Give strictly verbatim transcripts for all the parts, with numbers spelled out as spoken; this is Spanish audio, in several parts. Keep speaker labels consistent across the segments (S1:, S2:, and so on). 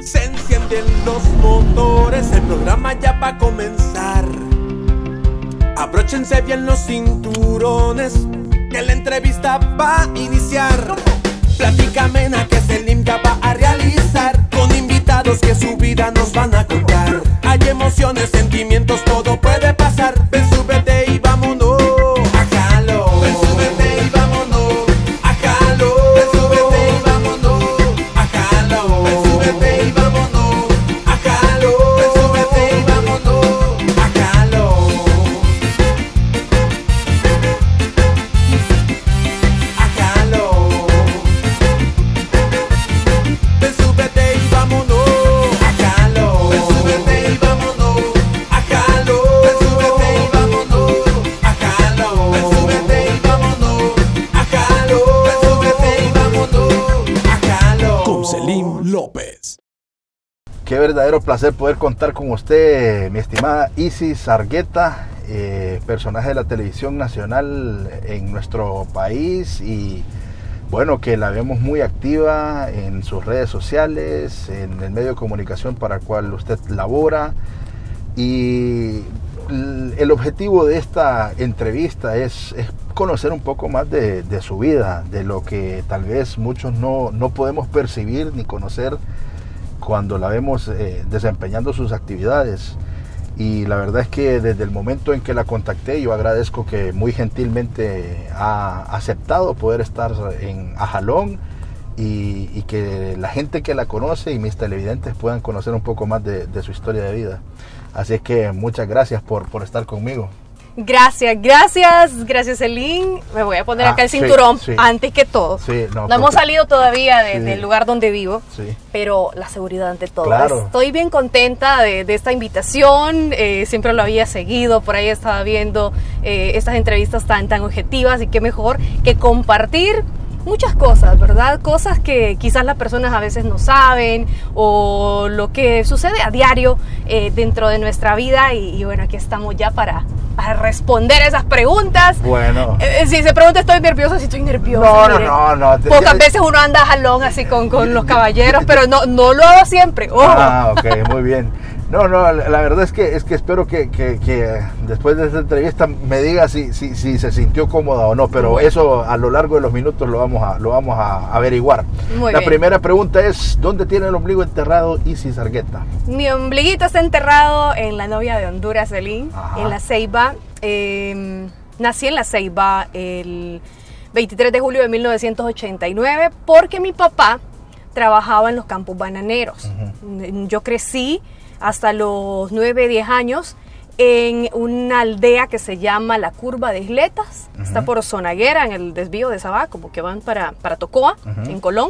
S1: Se encienden los motores, el programa ya va a comenzar. Abróchense bien los cinturones, que la entrevista va a iniciar. Plática amena que Selim ya va a realizar, con invitados que su vida nos van a contar. Hay emociones, sentimientos, todo puede pasar. Ven, súbete y vámonos a Jalo. Ven, súbete y vámonos a Jalo. Ven, súbete y vámonos a Jalo. Ven, súbete y vámonos a Jalo. Ven, súbete y vámonos a Jalo. A Jalo. Ven, súbete y vámonos a Jalo. Ven, súbete y vámonos a Jalo. Ven, súbete y vámonos a Jalo. Ven, súbete y vámonos a Jalo. Ven, súbete y vámonos a Jalo. Con Selim López.
S2: Qué verdadero placer poder contar con usted, mi estimada Isis Argueta, eh, personaje de la televisión nacional en nuestro país y bueno, que la vemos muy activa en sus redes sociales, en el medio de comunicación para el cual usted labora. Y el objetivo de esta entrevista es, es conocer un poco más de, de su vida, de lo que tal vez muchos no, no podemos percibir ni conocer cuando la vemos eh, desempeñando sus actividades. Y la verdad es que desde el momento en que la contacté, yo agradezco que muy gentilmente ha aceptado poder estar en Ajalón y, y que la gente que la conoce y mis televidentes puedan conocer un poco más de, de su historia de vida. Así es que muchas gracias por, por estar conmigo.
S3: Gracias, gracias, gracias Selim. Me voy a poner
S2: Ah,
S3: acá el
S2: sí,
S3: cinturón
S2: sí.
S3: antes que todo.
S2: Sí, no,
S3: no
S2: porque-
S3: hemos salido todavía de-
S2: Sí.
S3: del lugar donde vivo,
S2: Sí.
S3: pero la seguridad ante todo.
S2: Claro.
S3: Estoy bien contenta de, de esta invitación, eh, siempre lo había seguido, por ahí estaba viendo eh, estas entrevistas tan, tan objetivas y qué mejor que compartir muchas cosas, ¿verdad? Cosas que quizás las personas a veces no saben o lo que sucede a diario eh, dentro de nuestra vida y, y bueno, aquí estamos ya para, para responder esas preguntas.
S2: Bueno.
S3: Eh, si se pregunta, ¿estoy nerviosa? Sí, estoy nerviosa.
S2: No, no,
S3: mire.
S2: no, no. te-
S3: Pocas
S2: te-
S3: veces uno anda a jalón así con, con los caballeros, pero no, no lo hago siempre. Ojo.
S2: Ah, ok, muy bien. No, no, la, la verdad es que, es que espero que, que, que después de esta entrevista me diga si, si, si se sintió cómoda o no, pero
S3: Bueno.
S2: eso a lo largo de los minutos lo vamos a, lo vamos a averiguar.
S3: Muy
S2: la
S3: bien.
S2: primera pregunta es, ¿dónde tiene el ombligo enterrado Isis Argueta?
S3: Mi ombliguito está enterrado en la novia de Honduras, Selim,
S2: Ajá.
S3: en La Ceiba. Eh, nací en La Ceiba el veintitrés de julio de mil novecientos ochenta y nueve porque mi papá trabajaba en los campos bananeros. Uh-huh. Yo crecí hasta los nueve, diez años en una aldea que se llama La Curva de Isletas. Uh-huh. Está por Zonaguera, en el desvío de Sabá, como que van para, para Tocoa, uh-huh. en Colón.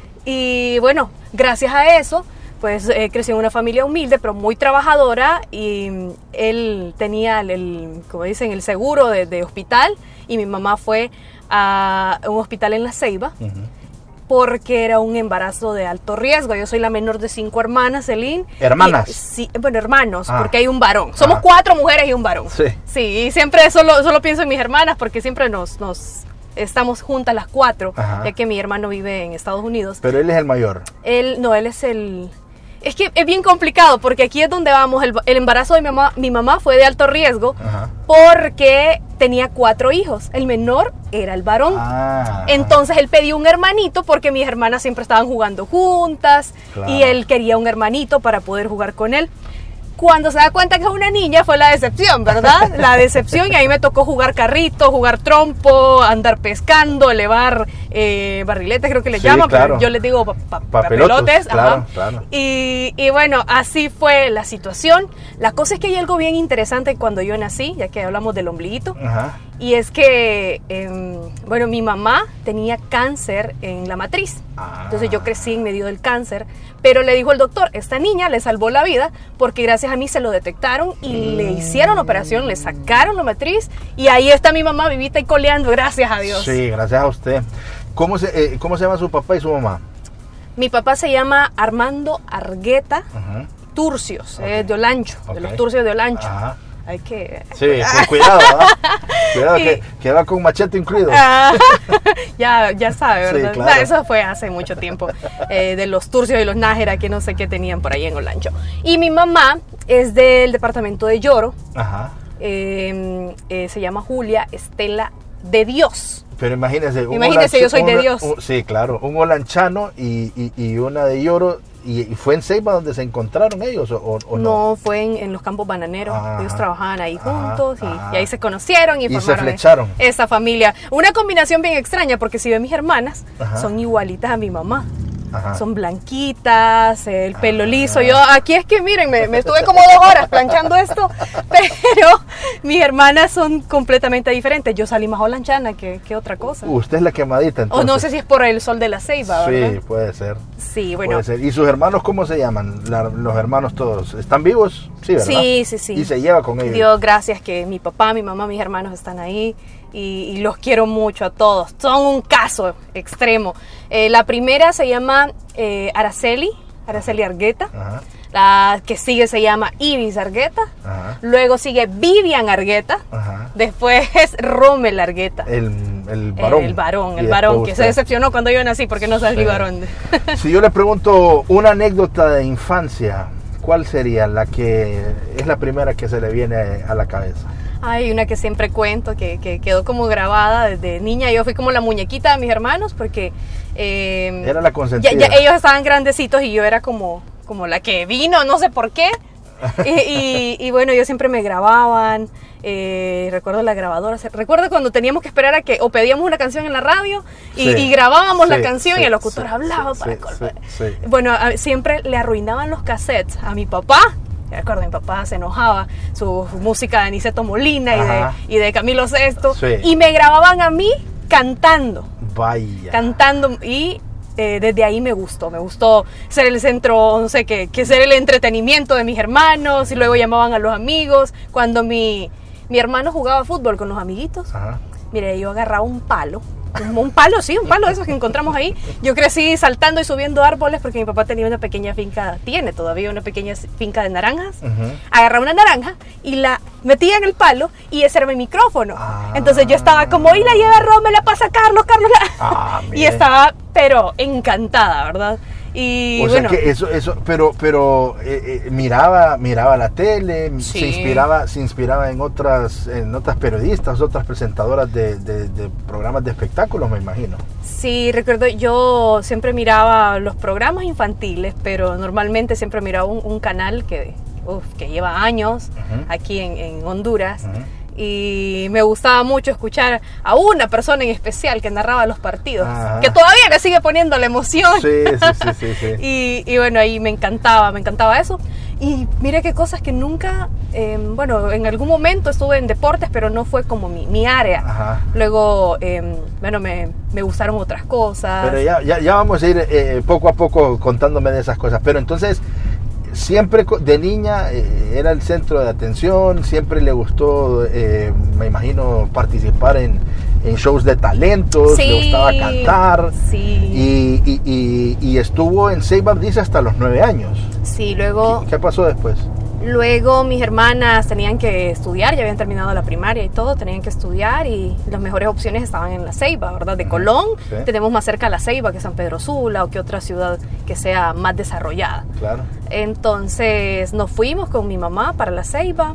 S3: Y bueno, gracias a eso, pues eh, crecí en una familia humilde, pero muy trabajadora. Y él tenía, el, el como dicen, el seguro de, de hospital. Y mi mamá fue a un hospital en La Ceiba. Uh-huh. Porque era un embarazo de alto riesgo. Yo soy la menor de cinco hermanas, Selim.
S2: ¿Hermanas?
S3: Y, sí, bueno, hermanos,
S2: ah.
S3: porque hay un varón. Somos
S2: ah.
S3: cuatro mujeres y un varón.
S2: Sí.
S3: Sí, y siempre solo, solo pienso en mis hermanas porque siempre nos, nos estamos juntas las cuatro, Ajá. ya que mi hermano vive en Estados Unidos.
S2: Pero él es el mayor.
S3: Él, no, él es el... Es que es bien complicado porque aquí es donde vamos. El, el embarazo de mi mamá, mi mamá fue de alto riesgo. Ajá. Porque tenía cuatro hijos. El menor era el varón. Ah. Entonces él pedía un hermanito porque mis hermanas siempre estaban jugando juntas. Claro. Y él quería un hermanito para poder jugar con él. Cuando se da cuenta que es una niña fue la decepción, ¿verdad? La decepción, y ahí me tocó jugar carrito, jugar trompo, andar pescando, elevar eh, barriletes, creo que le sí, llaman,
S2: claro.
S3: pero yo les digo pa pa
S2: papelotes.
S3: papelotes.
S2: Claro,
S3: ajá.
S2: claro.
S3: Y, y bueno, así fue la situación. La cosa es que hay algo bien interesante cuando yo nací, ya que hablamos del ombliguito,
S2: Ajá.
S3: y es que, eh, bueno, mi mamá tenía cáncer en la matriz. Ah. Entonces yo crecí en medio del cáncer, pero le dijo el doctor, esta niña le salvó la vida porque gracias a mí se lo detectaron y mm. le hicieron la operación, le sacaron la matriz y ahí está mi mamá vivita y coleando, gracias a Dios.
S2: Sí, gracias a usted. ¿Cómo se, eh, cómo se llama su papá y su mamá?
S3: Mi papá se llama Armando Argueta uh-huh. Turcios, okay. eh, de Olancho, okay. de los Turcios de Olancho. Ajá. hay que...
S2: Sí, con cuidado, ¿verdad? Cuidado, y... que, que va con machete incluido.
S3: Ah, ya, ya sabe, ¿verdad?
S2: Sí, claro.
S3: No, eso fue hace mucho tiempo, eh, de los turcios y los nájera, que no sé qué tenían por ahí en Olancho. Y mi mamá es del departamento de Lloro.
S2: Ajá.
S3: Eh, eh, se llama Julia Estela de Dios.
S2: Pero imagínese, un
S3: imagínese
S2: olancho,
S3: yo soy
S2: un,
S3: de Dios.
S2: Un, sí, claro, un olanchano y, y, y una de Lloro. ¿Y, y fue en Ceiba donde se encontraron ellos o, o no?
S3: No, fue en, en los campos bananeros. Ajá, ellos trabajajaban ahí juntos
S2: ajá,
S3: y, y ahí se conocieron y,
S2: y
S3: formaron
S2: se flecharon.
S3: Esa familia. Una combinación bien extraña porque si ven mis hermanas,
S2: ajá,
S3: son igualitas a mi mamá.
S2: Ajá.
S3: Son blanquitas, el pelo liso. Yo aquí es que miren, me, me estuve como dos horas planchando esto, pero mis hermanas son completamente diferentes. Yo salí más olanchana que, que otra cosa.
S2: Usted es la quemadita, entonces.
S3: O no sé si es por el sol de la Ceiba, ¿verdad?
S2: Sí, puede ser.
S3: Sí, bueno.
S2: Puede ser. ¿Y sus hermanos cómo se llaman? La, los hermanos todos. ¿Están vivos? Sí, ¿verdad?
S3: Sí, sí, sí.
S2: Y se lleva con ellos.
S3: Dios gracias que mi papá, mi mamá, mis hermanos están ahí. Y, y los quiero mucho a todos. Son un caso extremo. Eh, la primera se llama eh, Araceli, Araceli Argueta.
S2: Ajá.
S3: La que sigue se llama Ibis Argueta.
S2: Ajá.
S3: Luego sigue Vivian Argueta.
S2: Ajá.
S3: Después es Rommel Argueta.
S2: El, el varón.
S3: El varón, el
S2: Y
S3: varón,
S2: después
S3: que
S2: usted.
S3: se decepcionó cuando yo nací porque no salí
S2: Sí.
S3: varón.
S2: Si yo le pregunto una anécdota de infancia, ¿cuál sería la que es la primera que se le viene a la cabeza?
S3: Hay una que siempre cuento, que, que quedó como grabada desde niña. Yo fui como la muñequita de mis hermanos porque... Eh,
S2: Era la consentida.
S3: Ya, ya ellos estaban grandecitos y yo era como, como la que vino, no sé por qué. y, y, y bueno, ellos siempre me grababan. Eh, recuerdo la grabadora. Recuerdo cuando teníamos que esperar a que... O pedíamos una canción en la radio y,
S2: Sí.
S3: y grabábamos
S2: Sí,
S3: la canción
S2: sí,
S3: y el locutor
S2: sí,
S3: hablaba
S2: sí,
S3: para...
S2: sí,
S3: colgar.
S2: sí, sí.
S3: Bueno, a, siempre le arruinaban los cassettes a mi papá. Recuerdo, mi papá se enojaba, su música de Aniceto Molina y de, y de Camilo Sesto,
S2: Sí.
S3: y me grababan a mí cantando,
S2: Vaya.
S3: cantando, y eh, desde ahí me gustó, me gustó ser el centro, no sé qué, que ser el entretenimiento de mis hermanos, y luego llamaban a los amigos, cuando mi, mi hermano jugaba fútbol con los amiguitos,
S2: Ajá.
S3: mire, yo agarraba un palo, un, un palo, sí, un palo de esos que encontramos ahí. Yo crecí saltando y subiendo árboles porque mi papá tenía una pequeña finca, tiene todavía una pequeña finca de naranjas. Uh-huh. Agarraba una naranja y la metía en el palo y ese era mi micrófono. Ah. Entonces yo estaba como, y la lleva Ron, me la pasa Carlos, Carlos. La... Ah, y estaba, pero encantada, ¿verdad? Y
S2: o
S3: bueno,
S2: sea que eso, eso, pero, pero eh, eh, miraba, miraba la tele, sí. se inspiraba, se inspiraba en otras, en otras periodistas, otras presentadoras de, de, de programas de espectáculos, me imagino.
S3: Sí, recuerdo, yo siempre miraba los programas infantiles, pero normalmente siempre miraba un, un canal que, uf, que lleva años uh-huh. aquí en, en Honduras. Uh-huh. Y me gustaba mucho escuchar a una persona en especial que narraba los partidos, ajá. que todavía le sigue poniendo la emoción.
S2: Sí, sí, sí, sí, sí.
S3: y, y bueno, ahí me encantaba, me encantaba eso. Y mire qué cosas que nunca, eh, bueno, en algún momento estuve en deportes, pero no fue como mi, mi área. Ajá. Luego, eh, bueno, me, me gustaron otras cosas.
S2: Pero ya, ya, ya vamos a ir eh, poco a poco contándome de esas cosas. Pero entonces... Siempre de niña eh, era el centro de atención, siempre le gustó, eh, me imagino, participar en, en shows de talentos, sí, le gustaba cantar
S3: sí.
S2: y, y, y, y estuvo en Ceiba, dice, hasta los nueve años.
S3: Sí, luego...
S2: ¿Qué, qué pasó después?
S3: Luego mis hermanas tenían que estudiar, ya habían terminado la primaria y todo, tenían que estudiar y las mejores opciones estaban en la Ceiba, ¿verdad? De Colón, sí. tenemos más cerca la Ceiba que San Pedro Sula o que otra ciudad que sea más desarrollada.
S2: Claro.
S3: Entonces nos fuimos con mi mamá para la Ceiba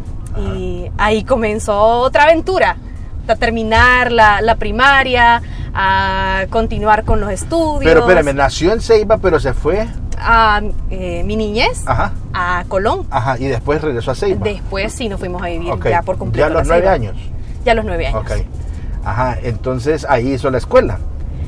S3: y ahí comenzó otra aventura, a terminar la, la primaria, a continuar con los estudios.
S2: Pero espérame, nació en Ceiba pero se fue...
S3: a eh, mi niñez,
S2: Ajá.
S3: a Colón.
S2: Ajá, y después regresó a Ceiba.
S3: Después sí nos fuimos a vivir
S2: okay.
S3: ya por completo.
S2: ¿Ya a los nueve años?
S3: Ya a los nueve años.
S2: Ok. Ajá, entonces ahí hizo la escuela.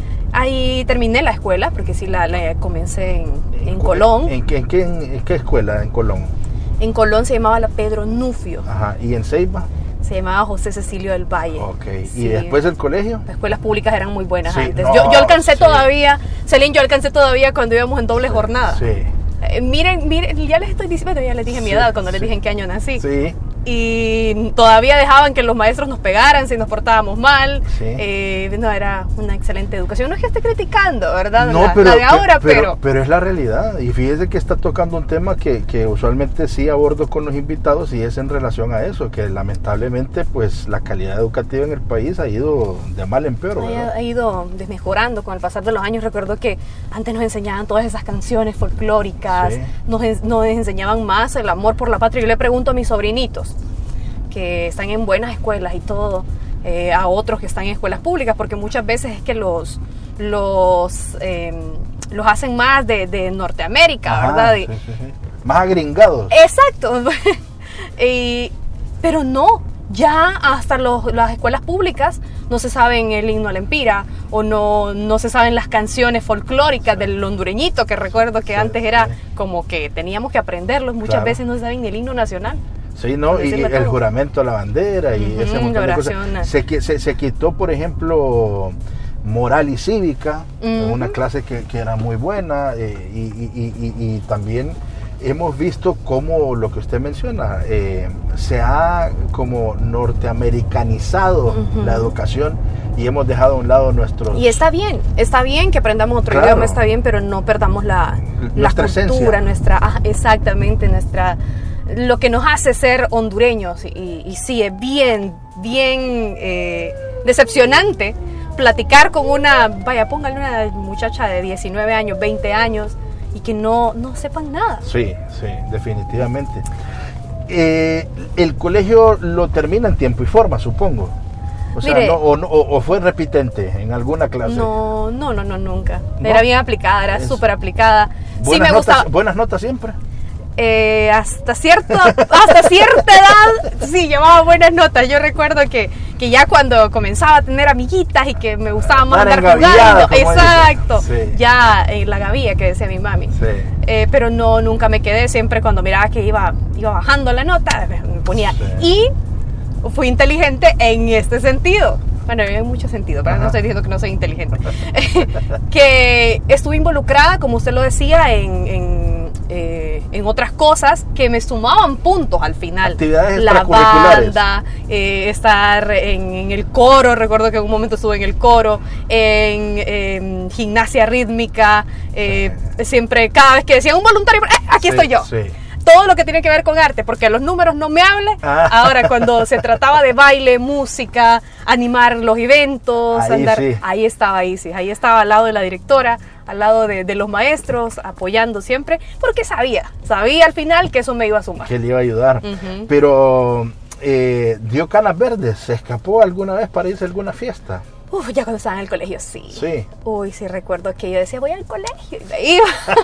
S3: Ahí terminé la escuela, porque sí la, la comencé en, en, en Colón.
S2: ¿En, en, qué, en, ¿En qué escuela en Colón?
S3: En Colón se llamaba la Pedro Nufio.
S2: Ajá, ¿y en Ceiba?
S3: Se llamaba José Cecilio del Valle.
S2: Ok,
S3: sí.
S2: ¿Y después el colegio?
S3: Las escuelas públicas eran muy buenas
S2: sí,
S3: antes.
S2: No,
S3: yo, yo alcancé
S2: sí.
S3: todavía, Celine, yo alcancé todavía cuando íbamos en doble jornada.
S2: Sí.
S3: Eh, miren, miren, ya les estoy diciendo, ya les dije mi
S2: sí,
S3: edad cuando
S2: sí.
S3: les dije en qué año nací.
S2: Sí.
S3: y todavía dejaban que los maestros nos pegaran si nos portábamos mal.
S2: Sí.
S3: Eh, no, era una excelente educación. No es que esté criticando, ¿verdad?
S2: No,
S3: la,
S2: pero,
S3: la de ahora,
S2: pero,
S3: pero...
S2: pero es la realidad. Y fíjese que está tocando un tema que, que usualmente sí abordo con los invitados, y es en relación a eso, que lamentablemente pues la calidad educativa en el país ha ido de mal en peor, ¿verdad?
S3: Ha, ha ido desmejorando con el pasar de los años. Recuerdo que antes nos enseñaban todas esas canciones folclóricas,
S2: Sí.
S3: nos, nos enseñaban más el amor por la patria. Yo le pregunto a mis sobrinitos, que están en buenas escuelas y todo, eh, a otros que están en escuelas públicas, porque muchas veces es que los los eh, los hacen más de, de Norteamérica,
S2: Ajá,
S3: ¿verdad?
S2: sí, sí, sí. Más agringados.
S3: Exacto. y, pero no, ya hasta los, las escuelas públicas no se saben el himno al Empira, o no, no se saben las canciones folclóricas del hondureñito, que recuerdo que
S2: Sí,
S3: antes era
S2: sí.
S3: como que teníamos que aprenderlos. Muchas
S2: Claro.
S3: veces no se saben ni el himno nacional.
S2: Sí, ¿no?
S3: Por
S2: Y
S3: decirlo
S2: el
S3: todo.
S2: juramento a la bandera y
S3: Ujú,
S2: ese montón de
S3: la
S2: cosas.
S3: oración.
S2: Se, qui- se, se quitó, por ejemplo, moral y cívica,
S3: Ujú.
S2: una clase que, que era muy buena, eh, y, y- y- y- y también hemos visto cómo lo que usted menciona, eh, se ha como norteamericanizado
S3: Ujú.
S2: la educación, y hemos dejado a un lado nuestros...
S3: Y está bien, está bien que aprendamos otro
S2: Claro.
S3: idioma, está bien, pero no perdamos la, la
S2: Nuestra
S3: cultura,
S2: esencia.
S3: nuestra, ah, exactamente, nuestra, lo que nos hace ser hondureños. Y, y sí, es bien, bien eh, decepcionante platicar con una, vaya, póngale una muchacha de diecinueve años, veinte años, y que no, no sepan nada.
S2: Sí, sí, definitivamente. Eh, el colegio lo termina en tiempo y forma, supongo. O sea,
S3: Mire,
S2: no, o, no- o- o fue repitente en alguna clase.
S3: No, no, no, no, nunca.
S2: ¿No?
S3: Era bien aplicada, era
S2: Es-
S3: súper aplicada. Sí
S2: Buenas
S3: me
S2: notas,
S3: gustaba.
S2: buenas notas siempre.
S3: Eh, hasta, cierto, hasta cierta edad, sí, llevaba buenas notas. Yo recuerdo que, que ya cuando comenzaba a tener amiguitas y que me gustaba más
S2: Estar
S3: andar
S2: engaviada,
S3: jugando,
S2: como
S3: exacto,
S2: dicen. Sí.
S3: ya en la gavilla que decía mi mami.
S2: Sí.
S3: Eh, pero no, nunca me quedé. Siempre cuando miraba que iba, iba bajando la nota, me me ponía.
S2: Sí.
S3: Y fui inteligente en este sentido. Bueno, en mucho sentido, pero
S2: Ajá.
S3: no estoy diciendo que no soy inteligente. Que estuve involucrada, como usted lo decía, en, en, eh, en otras cosas que me sumaban puntos al final.
S2: Actividades
S3: La
S2: extracurriculares.
S3: banda, eh, estar en, en el coro, recuerdo que en un momento estuve en el coro, en, en gimnasia rítmica, eh, siempre, cada vez que decían un voluntario, ¡eh, aquí
S2: Sí,
S3: estoy yo!
S2: sí.
S3: Todo lo que tiene que ver con arte, porque los números no me hablen.
S2: Ah.
S3: Ahora, cuando se trataba de baile, música, animar los eventos,
S2: Ahí
S3: andar,
S2: sí.
S3: ahí estaba Isis, ahí estaba al lado de la directora, al lado de, de los maestros, apoyando siempre, porque sabía, sabía al final que eso me iba a sumar.
S2: Que le iba a ayudar.
S3: Ujú.
S2: Pero eh, dio canas verdes. ¿Se escapó alguna vez para irse a alguna fiesta?
S3: Uf, ya cuando estaba en el colegio, sí.
S2: Sí.
S3: Uy, sí, recuerdo que yo decía, voy al colegio, y me iba.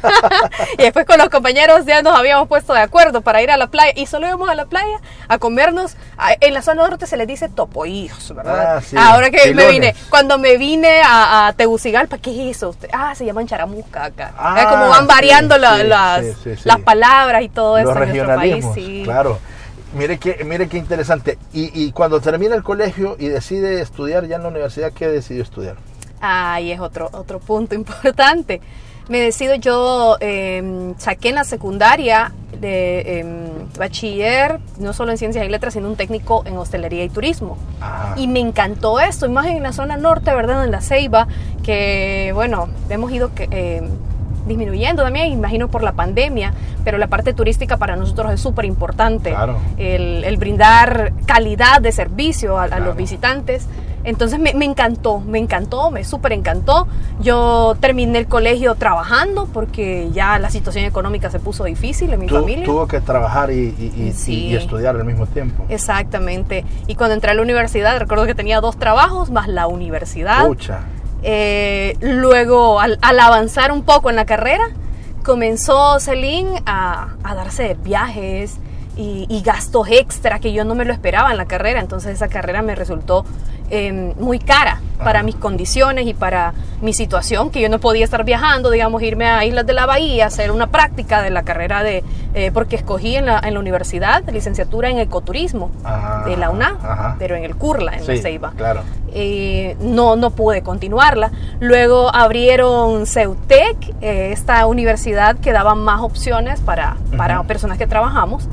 S3: Y después con los compañeros ya nos habíamos puesto de acuerdo para ir a la playa, y solo íbamos a la playa a comernos. a- En la zona norte se les dice topoillos, ¿verdad?
S2: Ah, sí,
S3: Ahora que me
S2: pilones.
S3: vine, cuando me vine a, a Tegucigalpa, ¿qué es eso? Ah, se llaman charamusca acá.
S2: Ah,
S3: Es como van variando
S2: sí,
S3: la-
S2: sí,
S3: las,
S2: sí, sí, sí.
S3: las palabras y todo eso
S2: Los
S3: en nuestro país.
S2: regionalismos,
S3: Sí.
S2: claro. Mire qué, mire qué interesante. Y, y cuando termina el colegio y decide estudiar ya en la universidad, ¿qué decidió estudiar?
S3: Ahí es otro, otro punto importante. Me decido, yo eh, saqué en la secundaria de eh, bachiller, no solo en ciencias y letras, sino un técnico en hostelería y turismo.
S2: Ajá.
S3: Y me encantó esto, y más en la zona norte, ¿verdad? En la Ceiba, que bueno, hemos ido que, eh, disminuyendo también, imagino por la pandemia, pero la parte turística para nosotros es súper importante.
S2: Claro.
S3: El, el brindar calidad de servicio a, a
S2: Claro.
S3: los visitantes. Entonces me, me encantó, me encantó, me súper encantó. Yo terminé el colegio trabajando porque ya la situación económica se puso difícil en mi
S2: Tu-
S3: familia.
S2: Tuvo que trabajar y, y- y-
S3: Sí.
S2: y estudiar al mismo tiempo.
S3: Exactamente. Y cuando entré a la universidad, recuerdo que tenía dos trabajos más la universidad.
S2: Pucha.
S3: Eh, luego, al, al avanzar un poco en la carrera, comenzó Celine a, a darse viajes y, y gastos extra que yo no me lo esperaba en la carrera. Entonces esa carrera me resultó eh, muy cara para
S2: Ajá.
S3: mis condiciones y para mi situación, que yo no podía estar viajando, digamos, irme a Islas de la Bahía, hacer una práctica de la carrera de, eh, porque escogí en la, en la universidad licenciatura en ecoturismo
S2: Ajá,
S3: de la UNAM,
S2: ajá.
S3: pero en el Curla, en
S2: Sí,
S3: la Ceiba.
S2: claro.
S3: Eh, no, no pude continuarla. Luego abrieron Ceutec, eh, esta universidad que daba más opciones para, para
S2: Ujú.
S3: personas que trabajamos.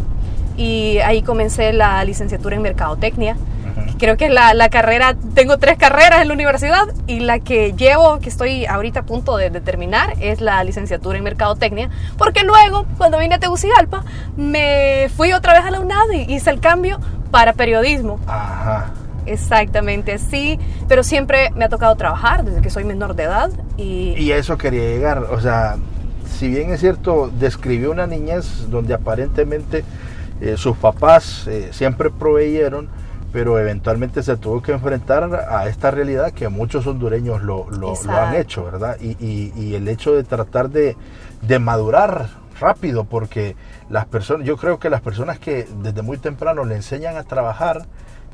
S3: y ahí comencé la licenciatura en Mercadotecnia. Uh-huh. Creo que la, la carrera, tengo tres carreras en la universidad y la que llevo, que estoy ahorita a punto de, de terminar, es la licenciatura en Mercadotecnia, porque luego, cuando vine a Tegucigalpa, me fui otra vez a la UNAD y hice el cambio para periodismo.
S2: Ajá.
S3: Exactamente, sí, pero siempre me ha tocado trabajar desde que soy menor de edad. Y,
S2: y a eso quería llegar, o sea, si bien es cierto, describió una niñez donde aparentemente eh, sus papás eh, siempre proveyeron, pero eventualmente se tuvo que enfrentar a esta realidad que muchos hondureños lo, lo, lo han hecho, ¿verdad? Y, y, y el hecho de tratar de, de madurar rápido, porque las personas, yo creo que las personas que desde muy temprano le enseñan a trabajar,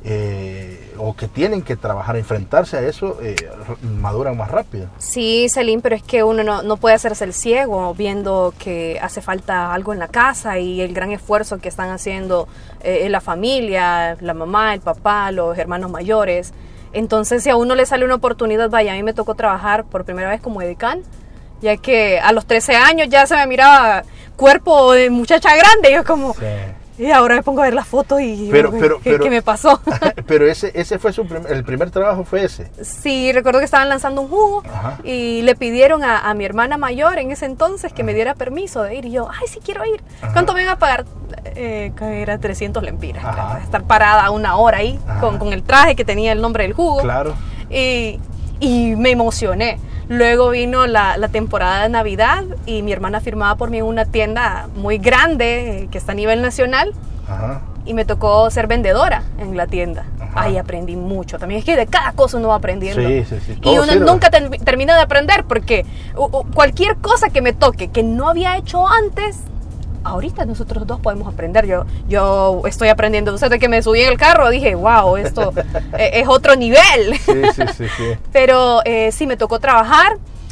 S2: Eh, o que tienen que trabajar, enfrentarse a eso, eh, maduran más rápido.
S3: Sí, Selim, pero es que uno no, no puede hacerse el ciego viendo que hace falta algo en la casa y el gran esfuerzo que están haciendo eh, la familia, la mamá, el papá, los hermanos mayores. Entonces, si a uno le sale una oportunidad, vaya, a mí me tocó trabajar por primera vez como edecán, ya que a los trece años ya se me miraba cuerpo de muchacha grande, y yo como... Sí. Y ahora me pongo a ver las fotos y
S2: pero,
S3: digo,
S2: pero,
S3: ¿qué,
S2: pero,
S3: ¿qué me pasó?
S2: Pero ese, ese fue su primer, el primer trabajo fue ese.
S3: Sí, recuerdo que estaban lanzando un jugo. Ajá. Y le pidieron a, a mi hermana mayor en ese entonces que Ajá. me diera permiso de ir. Y yo, ay, sí quiero ir. Ajá. ¿Cuánto me iban a pagar? Eh, era trescientos lempiras. Claro, estar parada una hora ahí con, con el traje que tenía el nombre del jugo.
S2: Claro.
S3: Y, y me emocioné. Luego vino la, la temporada de Navidad y mi hermana firmaba por mí en una tienda muy grande que está a nivel nacional. Ajá. Y me tocó ser vendedora en la tienda. Ajá. Ahí aprendí mucho. También es que de cada cosa uno va aprendiendo.
S2: Sí, sí, sí.
S3: Y uno sirve. Nunca te, termina de aprender porque uh, uh, cualquier cosa que me toque que no había hecho antes, ahorita nosotros dos podemos aprender. Yo, yo estoy aprendiendo. Desde que me subí en el carro dije, wow, esto es otro nivel.
S2: Sí, sí, sí, sí.
S3: Pero eh, sí, me tocó trabajar.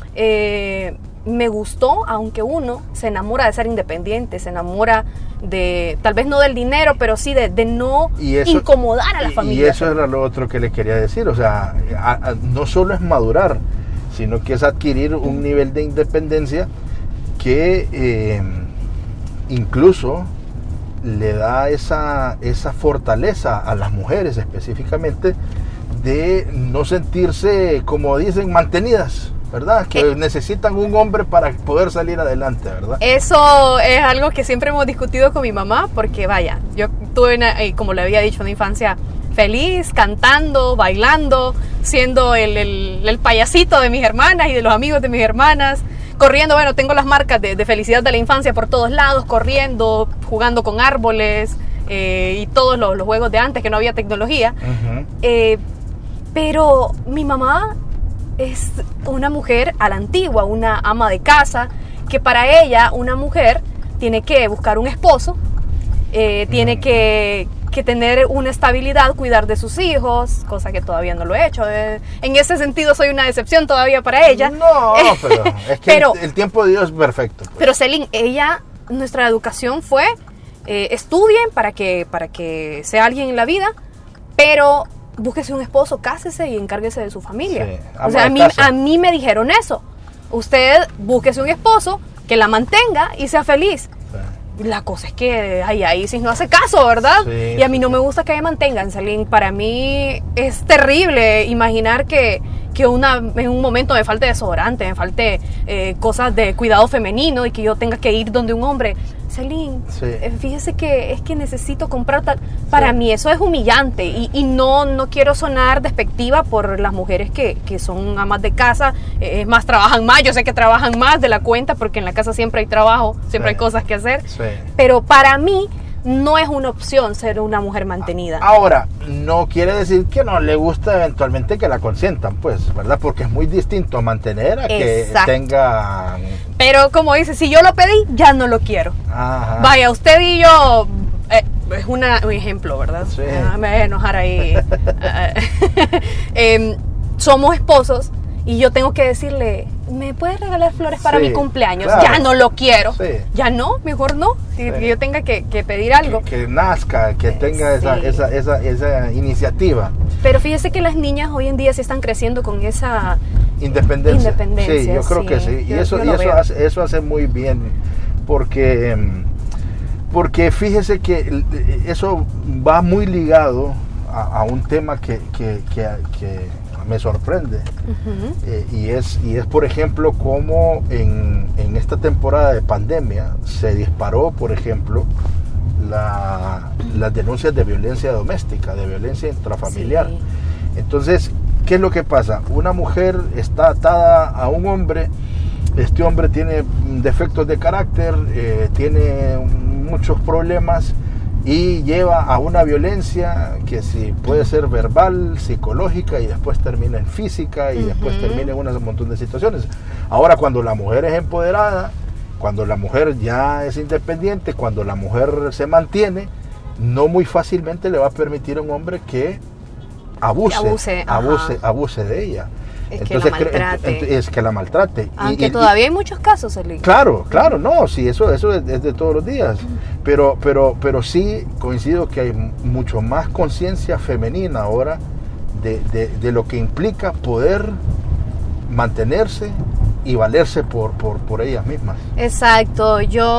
S3: Eh, me gustó, aunque uno se enamora de ser independiente, se enamora de, tal vez no del dinero, pero sí de, de no eso, incomodar a la familia.
S2: Y eso era lo otro que le quería decir, o sea, a, a, no solo es madurar, sino que es adquirir un nivel de independencia que eh, incluso le da esa, esa fortaleza a las mujeres específicamente de no sentirse, como dicen, mantenidas, ¿verdad? Que eh, necesitan un hombre para poder salir adelante, ¿verdad?
S3: Eso es algo que siempre hemos discutido con mi mamá, porque vaya, yo tuve, una, como le había dicho, una infancia feliz, cantando, bailando, siendo el, el, el payasito de mis hermanas y de los amigos de mis hermanas, corriendo, bueno, tengo las marcas de, de felicidad de la infancia por todos lados, corriendo, jugando con árboles eh, y todos los, los juegos de antes, que no había tecnología. Uh-huh. eh, pero mi mamá es una mujer a la antigua, una ama de casa, que para ella una mujer tiene que buscar un esposo, eh, tiene que, que tener una estabilidad, cuidar de sus hijos, cosa que todavía no lo he hecho. Eh, en ese sentido soy una decepción todavía para ella.
S2: No, pero es que pero, el, el tiempo de Dios es perfecto. Pues.
S3: Pero Celine, ella, nuestra educación fue, eh, estudien para que, para que sea alguien en la vida, pero búsquese un esposo, cásese y encárguese de su familia. Sí, o sea, a mí, a mí me dijeron eso. Usted búsquese un esposo que la mantenga y sea feliz. Sí. La cosa es que ay, ahí sí no hace caso, ¿verdad? Sí, y a mí no me gusta que me mantengan, Celine. Para mí es terrible imaginar que, que una, en un momento me falte desodorante, me falte eh, cosas de cuidado femenino y que yo tenga que ir donde un hombre. Celine, sí. eh, fíjese que es que necesito comprar tal. Para sí. mí eso es humillante y, y no, no quiero sonar despectiva por las mujeres que, que son amas de casa, eh, es más, trabajan más, yo sé que trabajan más de la cuenta porque en la casa siempre hay trabajo, siempre sí. hay cosas que hacer, sí. pero para mí no es una opción ser una mujer mantenida.
S2: Ahora, no quiere decir que no le gusta eventualmente que la consientan, pues, ¿verdad? Porque es muy distinto mantener a Exacto. que tenga...
S3: Pero como dice, si yo lo pedí, ya no lo quiero. Ajá. Vaya, usted y yo... Eh, es una, un ejemplo, ¿verdad? Sí. Ah, me voy a enojar ahí. eh, somos esposos y yo tengo que decirle, ¿me puedes regalar flores para sí, mi cumpleaños? Claro. Ya no lo quiero. Sí. Ya no, mejor no. Si sí. yo tenga que, que pedir algo.
S2: Que, que nazca, que tenga sí. esa, esa, esa, esa iniciativa.
S3: Pero fíjese que las niñas hoy en día se están creciendo con esa
S2: independencia.
S3: independencia
S2: sí, yo creo sí. que sí. Y, yo, eso, yo y eso, hace, eso hace muy bien. Porque, Porque fíjese que eso va muy ligado a, a un tema que, que, que, que me sorprende. Uh-huh. eh, y, es, y es, por ejemplo, cómo en, en esta temporada de pandemia se disparó, por ejemplo, la, las denuncias de violencia doméstica, de violencia intrafamiliar. Sí. Entonces, ¿qué es lo que pasa? Una mujer está atada a un hombre, este hombre tiene defectos de carácter, eh, tiene muchos problemas y lleva a una violencia que si puede ser verbal, psicológica y después termina en física y uh-huh. después termina en un montón de situaciones. Ahora, cuando la mujer es empoderada, cuando la mujer ya es independiente, cuando la mujer se mantiene, no muy fácilmente le va a permitir a un hombre que abuse, que abuse, abuse, abuse de ella.
S3: Es
S2: Entonces,
S3: que la maltrate.
S2: Es que la maltrate.
S3: Aunque
S2: y, y,
S3: todavía hay muchos casos, Eli.
S2: Claro, claro, no, sí, eso, eso es, es de todos los días. Pero, pero, pero sí coincido que hay mucho más conciencia femenina ahora de, de, de lo que implica poder mantenerse y valerse por, por, por ellas mismas.
S3: Exacto,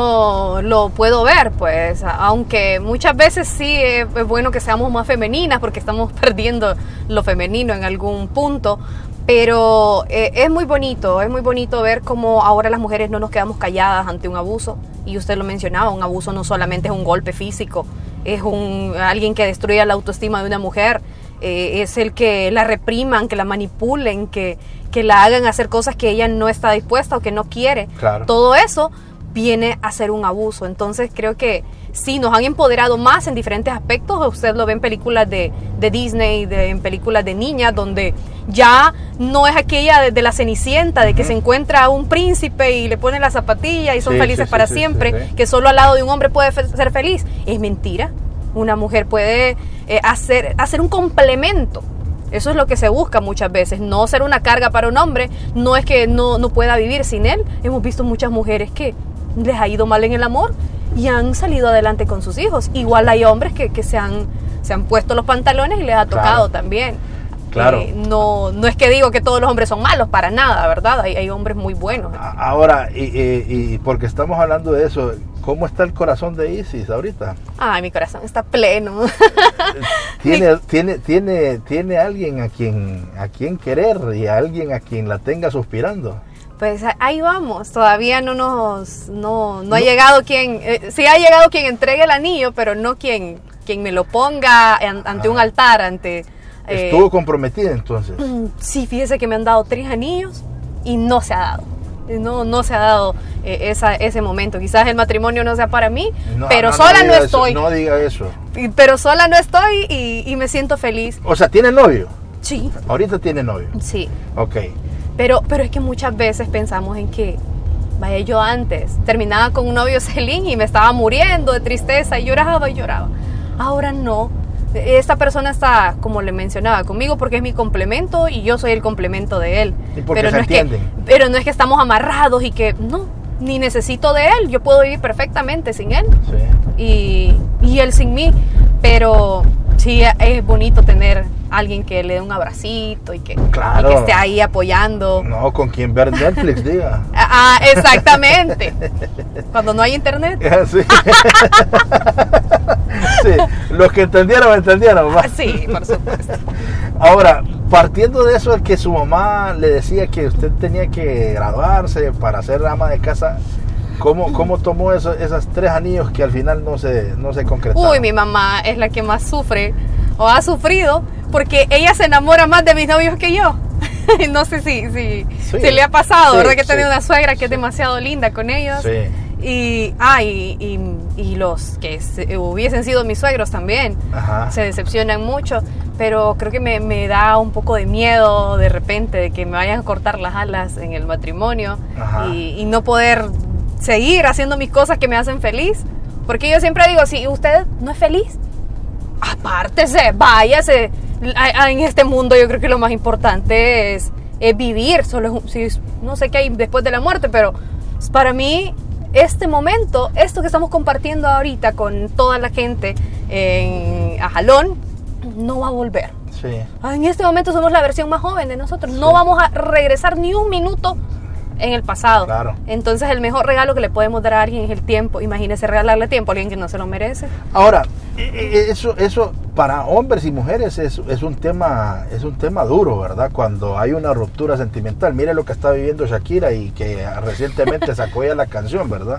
S3: yo lo puedo ver, pues, aunque muchas veces sí es, es bueno que seamos más femeninas porque estamos perdiendo lo femenino en algún punto. Pero eh, es muy bonito, es muy bonito ver cómo ahora las mujeres no nos quedamos calladas ante un abuso. Y usted lo mencionaba, un abuso no solamente es un golpe físico, es un alguien que destruye la autoestima de una mujer, eh, es el que la repriman, que la manipulen, que, que la hagan hacer cosas que ella no está dispuesta o que no quiere.
S2: Claro.
S3: Todo eso viene a ser un abuso. Entonces creo que sí, nos han empoderado más en diferentes aspectos. Usted lo ve en películas de, de Disney, de, en películas de niñas, donde ya no es aquella de, de la Cenicienta, de que uh-huh. se encuentra un príncipe y le ponen la zapatilla y son
S2: sí,
S3: felices
S2: sí,
S3: para
S2: sí,
S3: siempre,
S2: sí, sí.
S3: que solo al lado de un hombre puede fe- ser feliz. Es mentira. Una mujer puede eh, hacer, hacer un complemento. Eso es lo que se busca muchas veces, no ser una carga para un hombre. No es que no, no pueda vivir sin él. Hemos visto muchas mujeres que les ha ido mal en el amor y han salido adelante con sus hijos. Igual hay hombres que, que se, han, se han puesto los pantalones y les ha tocado claro. también.
S2: Claro.
S3: Eh, no, no es que digo que todos los hombres son malos, para nada, ¿verdad? Hay, hay hombres muy buenos.
S2: Ahora, y, y, y porque estamos hablando de eso, ¿cómo está el corazón de Isis ahorita?
S3: Ay, mi corazón está pleno.
S2: ¿Tiene,
S3: mi...
S2: tiene, tiene, ¿Tiene alguien a quien, a quien querer y a alguien a quien la tenga suspirando?
S3: Pues ahí vamos, todavía no nos no, no, no. ha llegado quien, eh, sí ha llegado quien entregue el anillo, pero no quien, quien me lo ponga en, ante ah. un altar, ante...
S2: Eh, ¿Estuvo comprometida entonces?
S3: Sí, fíjese que me han dado tres anillos y no se ha dado. No, no se ha dado eh, esa, ese momento. Quizás el matrimonio no sea para mí,
S2: no,
S3: pero
S2: no,
S3: sola
S2: no,
S3: no estoy.
S2: Eso, no diga eso.
S3: Pero sola no estoy y, y me siento feliz.
S2: O sea, ¿tiene novio?
S3: Sí.
S2: ¿Ahorita tiene novio?
S3: Sí.
S2: Ok.
S3: Pero, pero es que muchas veces pensamos en que, vaya, yo antes terminaba con un novio Celín y me estaba muriendo de tristeza y lloraba y lloraba. Ahora no. Esta persona está, como le mencionaba, conmigo porque es mi complemento y yo soy el complemento de él.
S2: ¿Y porque
S3: pero
S2: se
S3: no es
S2: entienden?
S3: que, pero no es que estamos amarrados y que, no, ni necesito de él. Yo puedo vivir perfectamente sin él.
S2: Sí.
S3: Y, y él sin mí. Pero sí es bonito tener a alguien que le dé un abracito y que,
S2: claro.
S3: y que esté ahí apoyando.
S2: No, con quien ver Netflix, diga.
S3: Ah, exactamente. Cuando no hay internet.
S2: Sí. Sí, los que entendieron, entendieron.
S3: Ah, sí, por supuesto.
S2: Ahora, partiendo de eso, que su mamá le decía que usted tenía que graduarse para ser ama de casa, ¿cómo, cómo tomó eso, esos tres anillos que al final no se, no se concretaron?
S3: Uy, mi mamá es la que más sufre o ha sufrido porque ella se enamora más de mis novios que yo. No sé si, si, sí. si le ha pasado, sí, ¿verdad? Que he tenido sí. una suegra que sí. es demasiado linda con ellos.
S2: Sí.
S3: Y, ah, y, y, y los que se, hubiesen sido mis suegros también
S2: Ajá.
S3: se decepcionan mucho, pero creo que me, me da un poco de miedo de repente de que me vayan a cortar las alas en el matrimonio y, y no poder seguir haciendo mis cosas que me hacen feliz, porque yo siempre digo, si usted no es feliz, apártese, váyase. En este mundo yo creo que lo más importante es, es vivir, solo es, no sé qué hay después de la muerte, pero para mí este momento, esto que estamos compartiendo ahorita con toda la gente en Ajalón, no va a volver.
S2: Sí.
S3: En este momento somos la versión más joven de nosotros. Sí. No vamos a regresar ni un minuto en el pasado.
S2: Claro.
S3: Entonces el mejor regalo que le podemos dar a alguien es el tiempo. Imagínese regalarle tiempo a alguien que no se lo merece.
S2: Ahora, eso, eso para hombres y mujeres es, es un tema, es un tema duro, ¿verdad? Cuando hay una ruptura sentimental. Mire lo que está viviendo Shakira y que recientemente sacó ella la canción, ¿verdad?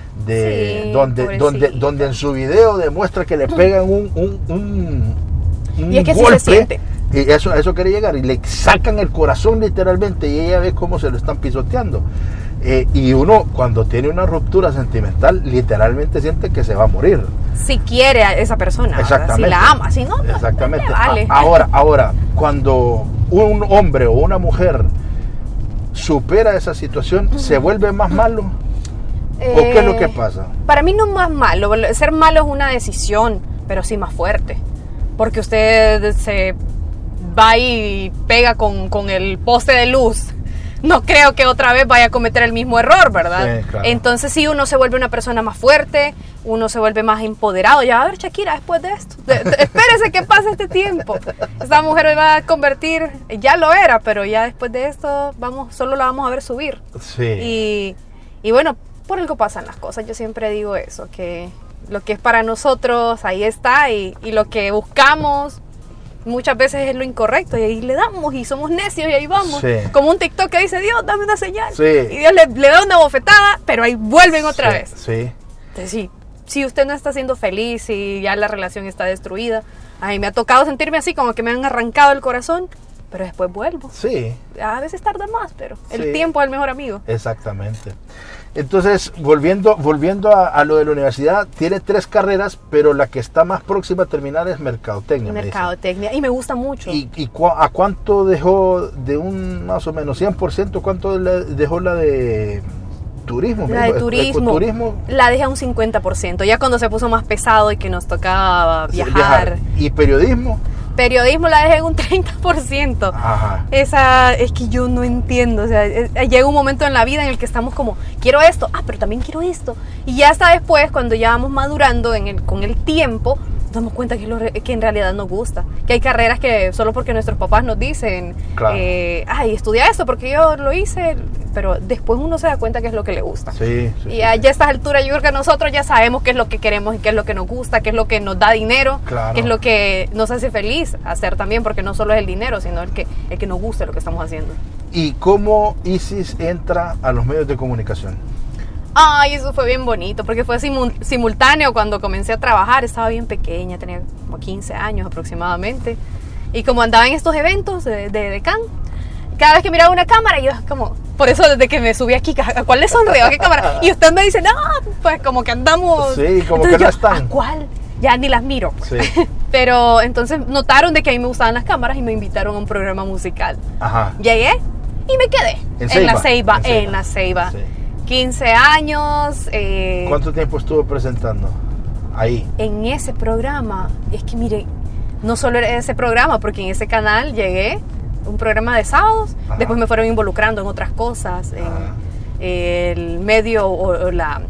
S2: De,
S3: Sí,
S2: donde, donde, donde en su video demuestra que le pegan un, un, un, un
S3: Y es que
S2: golpe.
S3: sí se siente.
S2: Y eso, a eso quería llegar. Y le sacan el corazón literalmente y ella ve cómo se lo están pisoteando. Eh, y uno cuando tiene una ruptura sentimental literalmente siente que se va a morir.
S3: Si quiere a esa persona,
S2: Exactamente.
S3: si la ama, si no, no,
S2: Exactamente.
S3: no le vale.
S2: A- ahora, ahora, cuando un hombre o una mujer supera esa situación, ¿se vuelve más malo? ¿O qué es lo que pasa?
S3: Para mí no es más malo. Ser malo es una decisión, pero sí más fuerte. Porque usted se va y pega con, con el poste de luz. No creo que otra vez vaya a cometer el mismo error, ¿verdad?
S2: Sí, claro.
S3: Entonces sí, uno se vuelve una persona más fuerte, uno se vuelve más empoderado. Ya va a ver, Shakira, después de esto. De, de, espérese que pase este tiempo. Esta mujer me va a convertir, ya lo era, pero ya después de esto vamos, solo la vamos a ver subir.
S2: Sí.
S3: Y, y bueno, por algo pasan las cosas. Yo siempre digo eso, que lo que es para nosotros, ahí está, y, y lo que buscamos muchas veces es lo incorrecto, y ahí le damos, y somos necios, y ahí vamos.
S2: Sí.
S3: Como un TikTok que dice, Dios, dame una señal.
S2: Sí.
S3: Y Dios le, le da una bofetada, pero ahí vuelven otra
S2: Sí,
S3: vez.
S2: Sí.
S3: Entonces, sí, si usted no está siendo feliz y ya la relación está destruida, a mí me ha tocado sentirme así, como que me han arrancado el corazón, pero después vuelvo.
S2: Sí.
S3: A veces tarda más, pero el
S2: Sí.
S3: tiempo es el mejor amigo.
S2: Exactamente. Entonces, volviendo, volviendo a, a lo de la universidad, tiene tres carreras, pero la que está más próxima a terminar es mercadotecnia. me dice.
S3: Mercadotecnia, y me gusta mucho.
S2: ¿Y, y cua- a cuánto dejó de un más o menos cien por ciento? ¿Cuánto le dejó la de turismo?
S3: La
S2: me
S3: de
S2: dijo?
S3: turismo,
S2: Ecoturismo.
S3: la dejé a un cincuenta por ciento, ya cuando se puso más pesado y que nos tocaba
S2: Sí,
S3: viajar.
S2: ¿Y periodismo?
S3: Periodismo la dejé en un treinta por ciento.
S2: Ajá.
S3: Esa es que yo no entiendo, o sea, es- llega un momento en la vida en el que estamos como, quiero esto, ah, pero también quiero esto. Y ya hasta después, cuando ya vamos madurando en el, con el tiempo, nos damos cuenta que, es lo re- que en realidad nos gusta. Que hay carreras que solo porque nuestros papás nos dicen,
S2: Claro.
S3: eh, ay, estudia esto porque yo lo hice, pero después uno se da cuenta que es lo que le gusta.
S2: Sí, sí,
S3: Y
S2: sí,
S3: a
S2: sí.
S3: ya a estas alturas yo creo que nosotros ya sabemos qué es lo que queremos y qué es lo que nos gusta, qué es lo que nos da dinero,
S2: Claro.
S3: qué es lo que nos hace feliz hacer también, porque no solo es el dinero, sino el que, el que nos guste lo que estamos haciendo.
S2: ¿Y cómo Isis entra a los medios de comunicación?
S3: Ay, eso fue bien bonito, porque fue simu- simultáneo cuando comencé a trabajar. Estaba bien pequeña, tenía como quince años aproximadamente. Y como andaba en estos eventos de, de, de Cannes, cada vez que miraba una cámara, yo como... Por eso desde que me subí aquí, ¿a cuál le sonrío? ¿A qué cámara? Y usted me dice, no, pues como que andamos...
S2: Sí, como
S3: Entonces
S2: que no
S3: yo,
S2: están.
S3: ¿a cuál? Ya ni las miro.
S2: Sí.
S3: Pero entonces notaron de que a mí me gustaban las cámaras y me invitaron a un programa musical.
S2: Ajá.
S3: Llegué y me quedé.
S2: ¿En
S3: En la
S2: Ceiba?
S3: Ceiba,
S2: En Ceiba.
S3: en la Ceiba.
S2: Sí.
S3: quince años. eh,
S2: ¿Cuánto tiempo estuvo presentando ahí?
S3: En ese programa, es que mire, no solo era ese programa, porque en ese canal llegué, un programa de sábados,
S2: Ajá.
S3: después me fueron involucrando en otras cosas, en
S2: Ajá.
S3: el medio o, o la,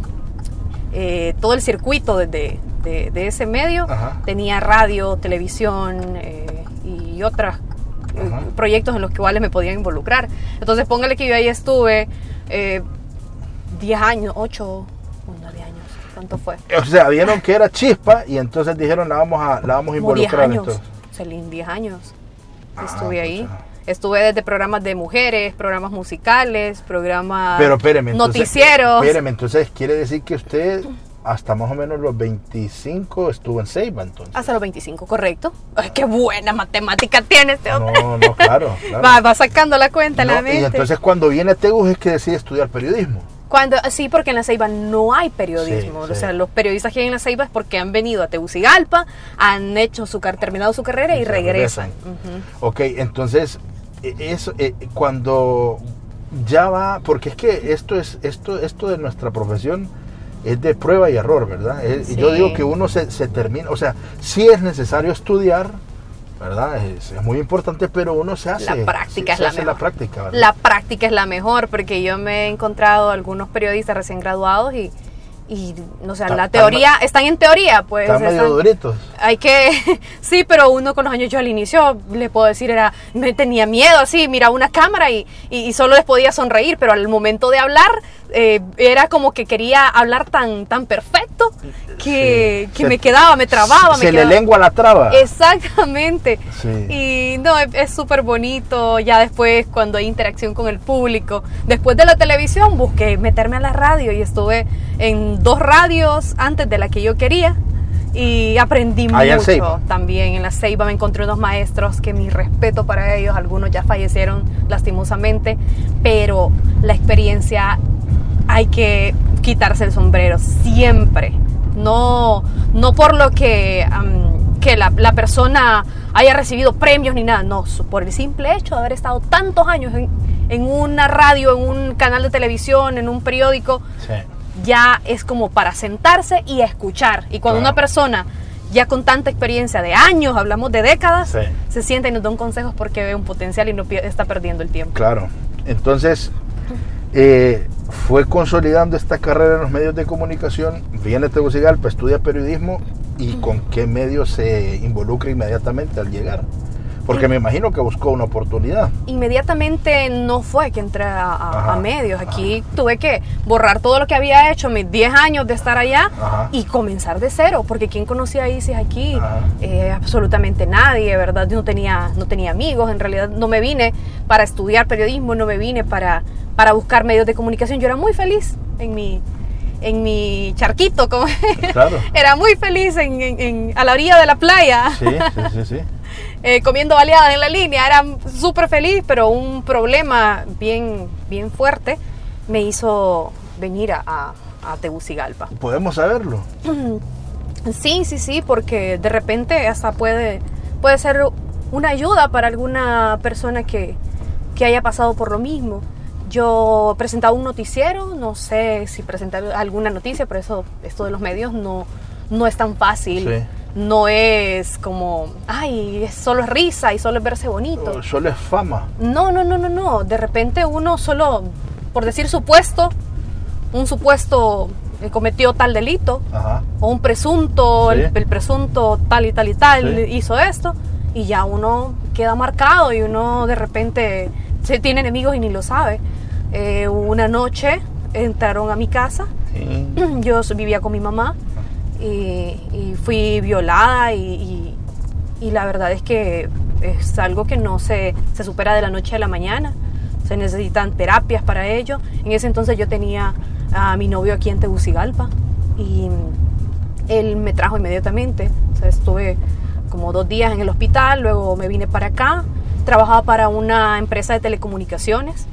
S3: eh, todo el circuito de, de, de- de ese medio.
S2: Ajá.
S3: Tenía radio, televisión eh, y otros
S2: Ajá.
S3: proyectos en los cuales me podían involucrar. Entonces póngale que yo ahí estuve eh, diez años, ocho, nueve años, ¿cuánto fue?
S2: O sea, vieron que era chispa y entonces dijeron la vamos a, la vamos a
S3: Como diez
S2: involucrar en
S3: años,
S2: esto.
S3: Celine, diez años.
S2: Ah,
S3: Estuve ahí.
S2: pucha.
S3: Estuve desde programas de mujeres, programas musicales, programas
S2: Pero espéreme, entonces,
S3: noticieros.
S2: espéreme, entonces quiere decir que usted hasta más o menos los veinticinco estuvo en Ceiba entonces.
S3: Hasta los veinticinco, correcto. Ay, qué buena matemática tiene este hombre.
S2: No, no, claro, claro.
S3: Va, va sacando la cuenta en
S2: No,
S3: la mente.
S2: y entonces cuando viene a Tegus es que decide estudiar periodismo.
S3: Cuando, sí, porque en la Ceiba no hay periodismo.
S2: Sí,
S3: O
S2: sí.
S3: sea, los periodistas que hay en la Ceiba es porque han venido a Tegucigalpa, han hecho su car- terminado su carrera y,
S2: se
S3: regresan.
S2: regresan.
S3: Ujú.
S2: Ok, entonces, eh, eso, eh, cuando ya va, porque es que esto es esto esto de nuestra profesión es de prueba y error, ¿verdad? Es-
S3: Sí.
S2: Yo digo que uno se, se termina, o sea, sí es necesario estudiar, ¿verdad? Es, es muy importante, pero uno se hace.
S3: La práctica
S2: se,
S3: es
S2: se
S3: la
S2: hace
S3: mejor.
S2: la práctica, ¿verdad?
S3: La práctica es la mejor, porque yo me he encontrado algunos periodistas recién graduados y, y o sea,
S2: Ta-
S3: la
S2: tan
S3: teoría, están en teoría, pues.
S2: Están medio
S3: están-
S2: duritos.
S3: hay que, sí, pero uno con los años, yo al inicio, le puedo decir, era, me tenía miedo, así, miraba una cámara y, y, y solo les podía sonreír, pero al momento de hablar, eh, era como que quería hablar tan, tan perfecto que, sí. que se, me quedaba, me trababa.
S2: Se
S3: me
S2: le
S3: quedaba.
S2: lengua la traba.
S3: Exactamente.
S2: Sí.
S3: Y no, es súper bonito, ya después cuando hay interacción con el público. Después de la televisión busqué meterme a la radio y estuve en dos radios antes de la que yo quería. Y aprendí
S2: Allá
S3: mucho en también. En la Ceiba me encontré unos maestros que mi respeto para ellos, algunos ya fallecieron lastimosamente, pero la experiencia hay que quitarse el sombrero siempre. No, no por lo que, um, que la, la persona haya recibido premios ni nada, no, por el simple hecho de haber estado tantos años en, en una radio, en un canal de televisión, en un periódico. Sí. Ya es como para sentarse y escuchar. Y cuando claro. una persona ya con tanta experiencia de años, hablamos de décadas, sí. se sienta y nos da un consejo porque ve un potencial y no está perdiendo el tiempo.
S2: Claro. Entonces, eh, fue consolidando esta carrera en los medios de comunicación, viene a Tegucigalpa, estudia periodismo y con qué medios se involucra inmediatamente al llegar. Porque me imagino que buscó una oportunidad.
S3: Inmediatamente no fue que entré a, a, a medios. Aquí Ajá. tuve que borrar todo lo que había hecho, mis diez años de estar allá Ajá. y comenzar de cero. Porque ¿quién conocía a Isis aquí? Eh, absolutamente nadie, ¿verdad? Yo no tenía, no tenía amigos. En realidad no me vine para estudiar periodismo, no me vine para, para buscar medios de comunicación. Yo era muy feliz en mi... en mi charquito, como claro. era muy feliz en, en, en, a la orilla de la playa.
S2: Sí, sí, sí, sí.
S3: Eh, comiendo baleadas en la línea, era súper feliz, pero un problema bien, bien fuerte me hizo venir a, a, a Tegucigalpa.
S2: ¿Podemos saberlo?
S3: Sí, sí, sí, porque de repente hasta puede, puede ser una ayuda para alguna persona que, que haya pasado por lo mismo. Yo presentaba un noticiero, no sé si presentar alguna noticia, pero eso, esto de los medios no, no es tan fácil. Sí. No es como, ay, solo es risa y solo es verse bonito.
S2: Oh, solo es fama.
S3: No, no, no, no, no. De repente uno solo, por decir supuesto, un supuesto eh, cometió tal delito, Ajá. o un presunto, sí. el, el presunto tal y tal y tal sí. hizo esto, y ya uno queda marcado y uno de repente se tiene enemigos y ni lo sabe. Eh, una noche entraron a mi casa, sí. yo vivía con mi mamá, Y, y fui violada y, y, y la verdad es que es algo que no se, se supera de la noche a la mañana. Se necesitan terapias para ello. En ese entonces yo tenía a mi novio aquí en Tegucigalpa y él me trajo inmediatamente. O sea, estuve como dos días en el hospital, luego me vine para acá. Trabajaba para una empresa de telecomunicaciones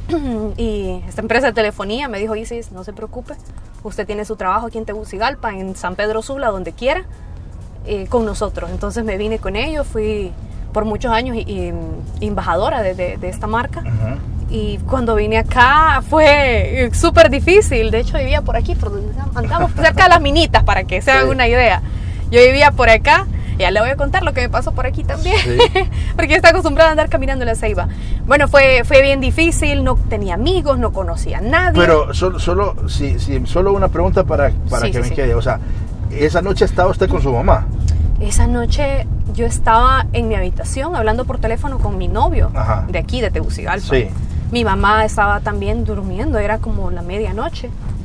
S3: y esta empresa de telefonía me dijo: Isis, no se preocupe, usted tiene su trabajo aquí en Tegucigalpa, en San Pedro Sula, donde quiera, eh, con nosotros. Entonces me vine con ellos, fui por muchos años y, y, embajadora de, de, de esta marca. Uh-huh. Y cuando vine acá fue súper difícil. De hecho vivía por aquí, por donde andamos, cerca de las minitas, para que se hagan sí. una idea. Yo vivía por acá. Ya le voy a contar lo que me pasó por aquí también, sí. porque está acostumbrada a andar caminando en la Ceiba. Bueno, fue, fue bien difícil, no tenía amigos, no conocía a nadie.
S2: Pero solo, solo, sí, sí, solo una pregunta para, para sí, que sí, me sí. quede. O sea, ¿esa noche estaba usted con su mamá?
S3: Esa noche yo estaba en mi habitación hablando por teléfono con mi novio, Ajá. de aquí, de Tegucigalpa. Sí. Mi mamá estaba también durmiendo, era como la medianoche.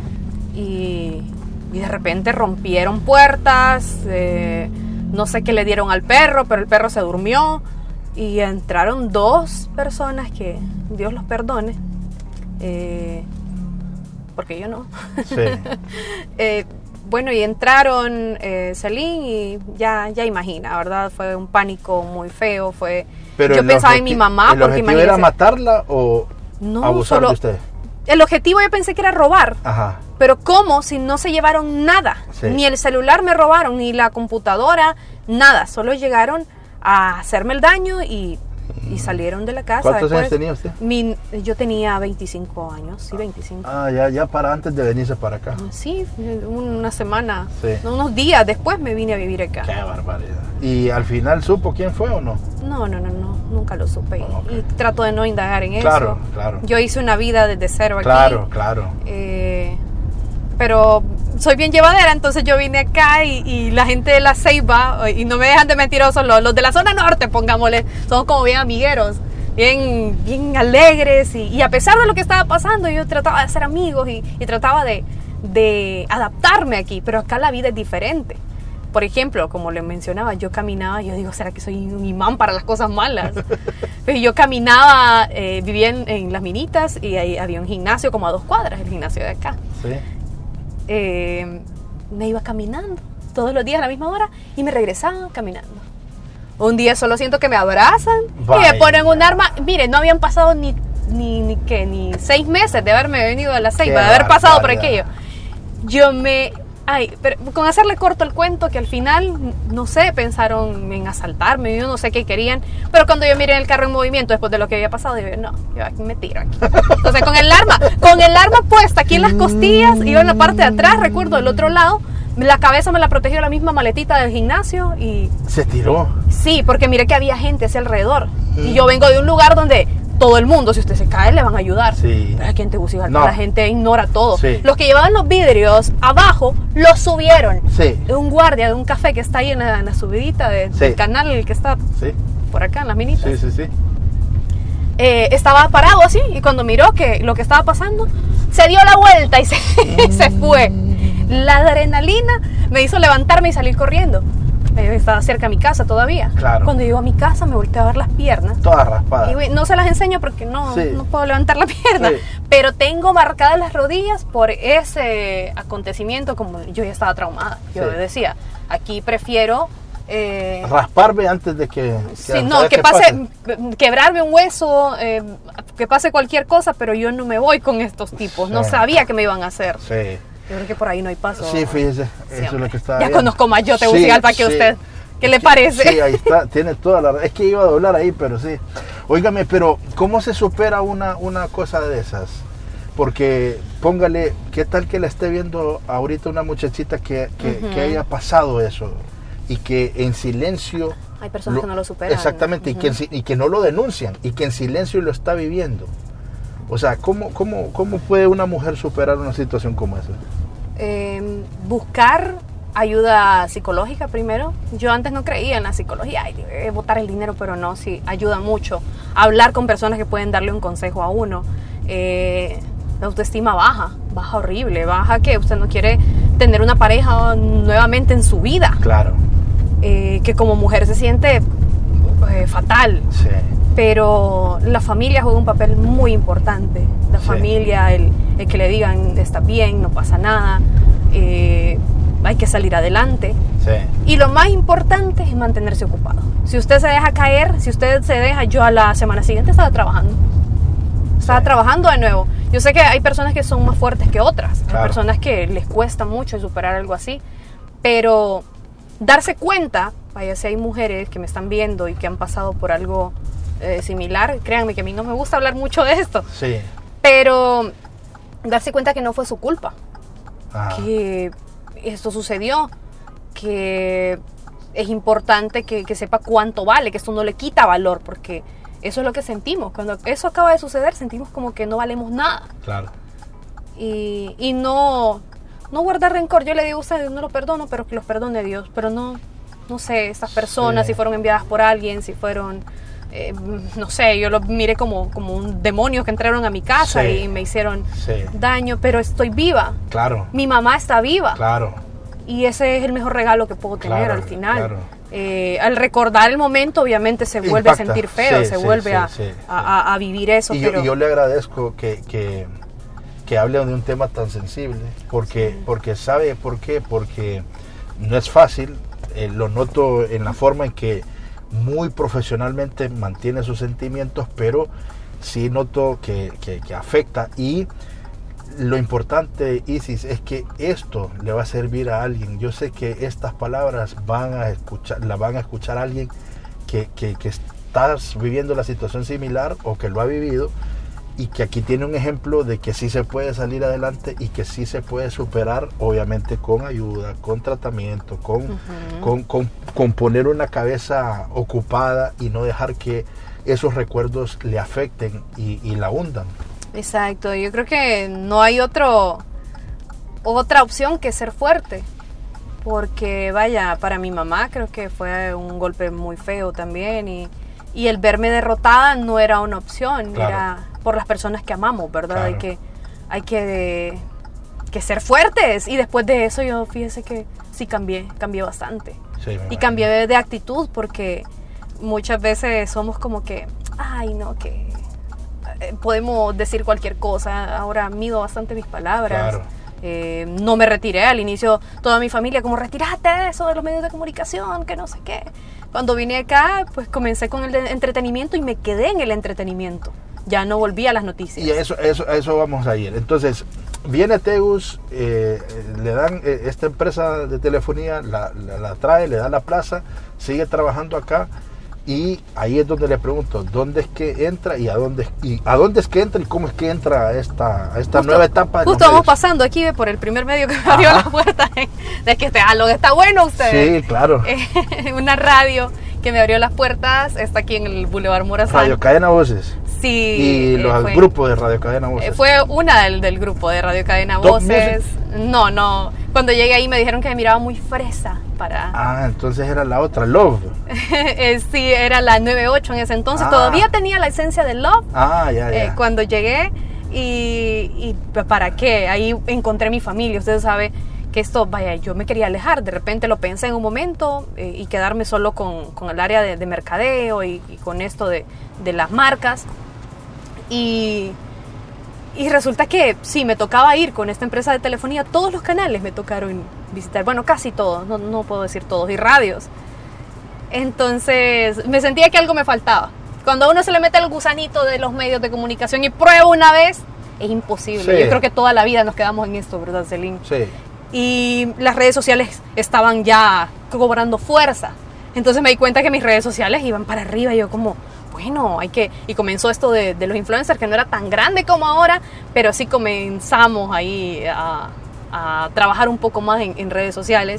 S3: Y, y de repente rompieron puertas, eh, no sé qué le dieron al perro, pero el perro se durmió y entraron dos personas que Dios los perdone, eh, porque yo no. Sí. eh, bueno, y entraron eh, Celine y ya, ya imagina, ¿verdad? Fue un pánico muy feo, fue... Pero yo pensaba en mi mamá,
S2: ¿el porque objetivo era matarla o no, abusar
S3: solo,
S2: de usted?
S3: El objetivo yo pensé que era robar. Ajá. Pero ¿cómo? Si no se llevaron nada. Sí. Ni el celular me robaron, ni la computadora, nada. Solo llegaron a hacerme el daño y, y salieron de la casa.
S2: ¿Cuántos
S3: Después,
S2: años tenía usted?
S3: Mi, yo tenía veinticinco años, sí, veinticinco.
S2: Ah, ya, ya para antes de venirse para acá.
S3: Sí, una semana, sí. unos días después me vine a vivir acá.
S2: Qué barbaridad. ¿Y al final supo quién fue o no?
S3: No, no, no, no, nunca lo supe. Oh, okay. Y trato de no indagar en
S2: claro,
S3: eso.
S2: Claro, claro.
S3: Yo hice una vida desde cero aquí.
S2: Claro, claro.
S3: Eh, pero soy bien llevadera, entonces yo vine acá y, y la gente de la Ceiba, y no me dejan de mentirosos, los, los de la zona norte, pongámosle, somos como bien amigueros, bien, bien alegres, y, y a pesar de lo que estaba pasando, yo trataba de ser amigos y, y trataba de, de adaptarme aquí, pero acá la vida es diferente. Por ejemplo, como les mencionaba, yo caminaba, yo digo, ¿será que soy un imán para las cosas malas? Pero yo caminaba, eh, vivía en, en Las Minitas y ahí había un gimnasio como a dos cuadras, el gimnasio de acá.
S2: Sí.
S3: Eh, me iba caminando todos los días a la misma hora y me regresaba caminando. Un día solo siento que me abrazan
S2: Vaya.
S3: y me ponen un arma. Mire, no habían pasado ni, ni, ni, ¿qué? ni seis meses de haberme venido a la Ceiba, de haber pasado por aquello. Yo me... Ay, pero con hacerle corto el cuento, que al final, no sé, pensaron en asaltarme, yo no sé qué querían, pero cuando yo miré el carro en movimiento después de lo que había pasado, dije, no, yo aquí me tiro aquí. Entonces con el arma, con el arma puesta aquí en las costillas, iba en la parte de atrás, recuerdo, del otro lado, la cabeza me la protegió la misma maletita del gimnasio y...
S2: ¿Se tiró?
S3: Sí, porque miré que había gente hacia alrededor, mm. y yo vengo de un lugar donde... todo el mundo, si usted se cae, le van a ayudar. Sí. Pero aquí en Tegucigalpa no. La gente ignora todo. Sí. Los que llevaban los vidrios abajo, los subieron.
S2: Sí.
S3: Un guardia de un café que está ahí en la, en la subidita de, sí. del canal, el que está sí. por acá en Las Minitas.
S2: Sí, sí, sí.
S3: Eh, estaba parado así y cuando miró que lo que estaba pasando, se dio la vuelta y se, se fue. La adrenalina me hizo levantarme y salir corriendo. Estaba cerca de mi casa todavía.
S2: Claro.
S3: Cuando llego a mi casa me volteé a ver las piernas.
S2: Todas raspadas.
S3: Y no se las enseño porque no,
S2: sí.
S3: no puedo levantar la pierna. Sí. Pero tengo marcadas las rodillas por ese acontecimiento, como yo ya estaba traumada. Yo sí. decía, aquí prefiero... Eh,
S2: rasparme antes de que... que
S3: sí, no, que pase, pase, quebrarme un hueso, eh, que pase cualquier cosa, pero yo no me voy con estos tipos. Sí. No sabía que me iban a hacer.
S2: Sí.
S3: Yo creo que por ahí no hay paso.
S2: Sí, fíjese, eso sí, es lo que estaba
S3: Ya
S2: viendo.
S3: Conozco más yo Tegucigalpa sí, que sí. usted. ¿Qué le parece?
S2: Sí, ahí está, tiene toda la... Es que iba a doblar ahí, pero sí. Óigame, pero ¿cómo se supera una, una cosa de esas? Porque, póngale, ¿qué tal que la esté viendo ahorita una muchachita que, que, uh-huh. que haya pasado eso? Y que en silencio...
S3: Hay personas
S2: lo,
S3: que no lo superan.
S2: Exactamente, uh-huh. y, que, y que no lo denuncian, y que en silencio lo está viviendo. O sea, ¿cómo, cómo, cómo puede una mujer superar una situación como esa?
S3: Eh, buscar ayuda psicológica primero. Yo antes no creía en la psicología, ay, eh, botar el dinero, pero no, sí, ayuda mucho. Hablar con personas que pueden darle un consejo a uno. Eh, la autoestima baja, baja horrible, baja que usted no quiere tener una pareja nuevamente en su vida.
S2: Claro.
S3: Eh, que como mujer se siente eh, fatal.
S2: Sí.
S3: Pero la familia juega un papel muy importante. La sí. familia, el, el que le digan, está bien, no pasa nada, eh, hay que salir adelante.
S2: Sí.
S3: Y lo más importante es mantenerse ocupado. Si usted se deja caer, si usted se deja, yo a la semana siguiente estaba trabajando. Estaba sí. trabajando de nuevo. Yo sé que hay personas que son más fuertes que otras. Claro. Hay personas que les cuesta mucho superar algo así. Pero darse cuenta, vaya, si hay mujeres que me están viendo y que han pasado por algo eh, similar, créanme que a mí no me gusta hablar mucho de esto.
S2: Sí.
S3: Pero darse cuenta que no fue su culpa.
S2: Ajá.
S3: Que esto sucedió, que es importante que, que sepa cuánto vale, que esto no le quita valor, porque eso es lo que sentimos. Cuando eso acaba de suceder, sentimos como que no valemos nada.
S2: Claro.
S3: Y, y no, no guardar rencor. Yo le digo a ustedes, no lo perdono, pero que los perdone Dios. Pero no, no sé, estas personas, sí. si fueron enviadas por alguien, si fueron... Eh, no sé, yo lo miré como, como un demonio que entraron a mi casa sí, y me hicieron
S2: sí.
S3: daño, pero estoy viva.
S2: Claro.
S3: Mi mamá está viva.
S2: Claro.
S3: Y ese es el mejor regalo que puedo tener
S2: claro,
S3: al final.
S2: Claro.
S3: Eh, al recordar el momento, obviamente se vuelve
S2: Impacta.
S3: a sentir feo,
S2: sí,
S3: se
S2: sí,
S3: vuelve
S2: sí,
S3: a,
S2: sí,
S3: a, a, a vivir eso.
S2: Y,
S3: pero...
S2: yo, y yo le agradezco que, que, que hable de un tema tan sensible, porque, sí. porque sabe por qué, porque no es fácil, eh, lo noto en la forma en que muy profesionalmente mantiene sus sentimientos, pero sí noto que, que, que afecta. Y lo importante, Isis, es que esto le va a servir a alguien. Yo sé que estas palabras van a escuchar, la van a escuchar a alguien que, que, que estás viviendo la situación similar o que lo ha vivido, y que aquí tiene un ejemplo de que sí se puede salir adelante y que sí se puede superar, obviamente con ayuda, con tratamiento, con, uh-huh. con, con, con poner una cabeza ocupada y no dejar que esos recuerdos le afecten y, y la hundan.
S3: Exacto, yo creo que no hay otro, otra opción que ser fuerte. Porque vaya, para mi mamá creo que fue un golpe muy feo también. Y, y el verme derrotada no era una opción, claro. Era por las personas que amamos, ¿verdad? Claro. Hay que, hay que, que ser fuertes. Y después de eso yo fíjese que sí cambié, cambié bastante. Sí, y cambié de, de actitud porque muchas veces somos como que, ay no, que eh, podemos decir cualquier cosa. Ahora mido bastante mis palabras. Claro. Eh, no me retiré al inicio, toda mi familia como retírate de eso de los medios de comunicación, que no sé qué. Cuando vine acá, pues comencé con el entretenimiento y me quedé en el entretenimiento. Ya no volví a las noticias. Y
S2: eso, eso, eso vamos a ir. Entonces, viene Tegus, eh, le dan eh, esta empresa de telefonía, la, la, la trae, le da la plaza, sigue trabajando acá. Y ahí es donde le pregunto, ¿dónde es que entra y a dónde, y a dónde es que entra y cómo es que entra a esta, a esta justo, nueva etapa?
S3: Justo vamos pasando aquí por el primer medio que me abrió la puerta. De que este algo está bueno usted.
S2: Sí, claro.
S3: Una radio que me abrió las puertas, está aquí en el Boulevard Morazán.
S2: Radio Cadena Voces.
S3: Sí.
S2: Y los
S3: fue,
S2: grupos de Radio Cadena Voces.
S3: Fue una del, del grupo de Radio Cadena Voces. No, no. Cuando llegué ahí me dijeron que me miraba muy fresa para...
S2: Ah, entonces era la otra, Love.
S3: Sí, era la nueve ocho en ese entonces. Ah. Todavía tenía la esencia de Love.
S2: Ah, ya, ya.
S3: Eh, cuando llegué y, y ¿para qué? Ahí encontré mi familia. Usted sabe que esto, vaya, yo me quería alejar. De repente lo pensé en un momento eh, y quedarme solo con, con el área de, de mercadeo y, y con esto de, de las marcas. Y... Y resulta que sí, me tocaba ir con esta empresa de telefonía, todos los canales me tocaron visitar, bueno, casi todos, no, no puedo decir todos, y radios. Entonces me sentía que algo me faltaba. Cuando a uno se le mete el gusanito de los medios de comunicación y prueba una vez, es imposible. Sí. Yo creo que toda la vida nos quedamos en esto, ¿verdad, Celín?
S2: Sí.
S3: Y las redes sociales estaban ya cobrando fuerza. Entonces me di cuenta que mis redes sociales iban para arriba y yo como... Bueno, hay que... Y comenzó esto de, de los influencers, que no era tan grande como ahora, pero sí comenzamos ahí a, a trabajar un poco más en, en redes sociales.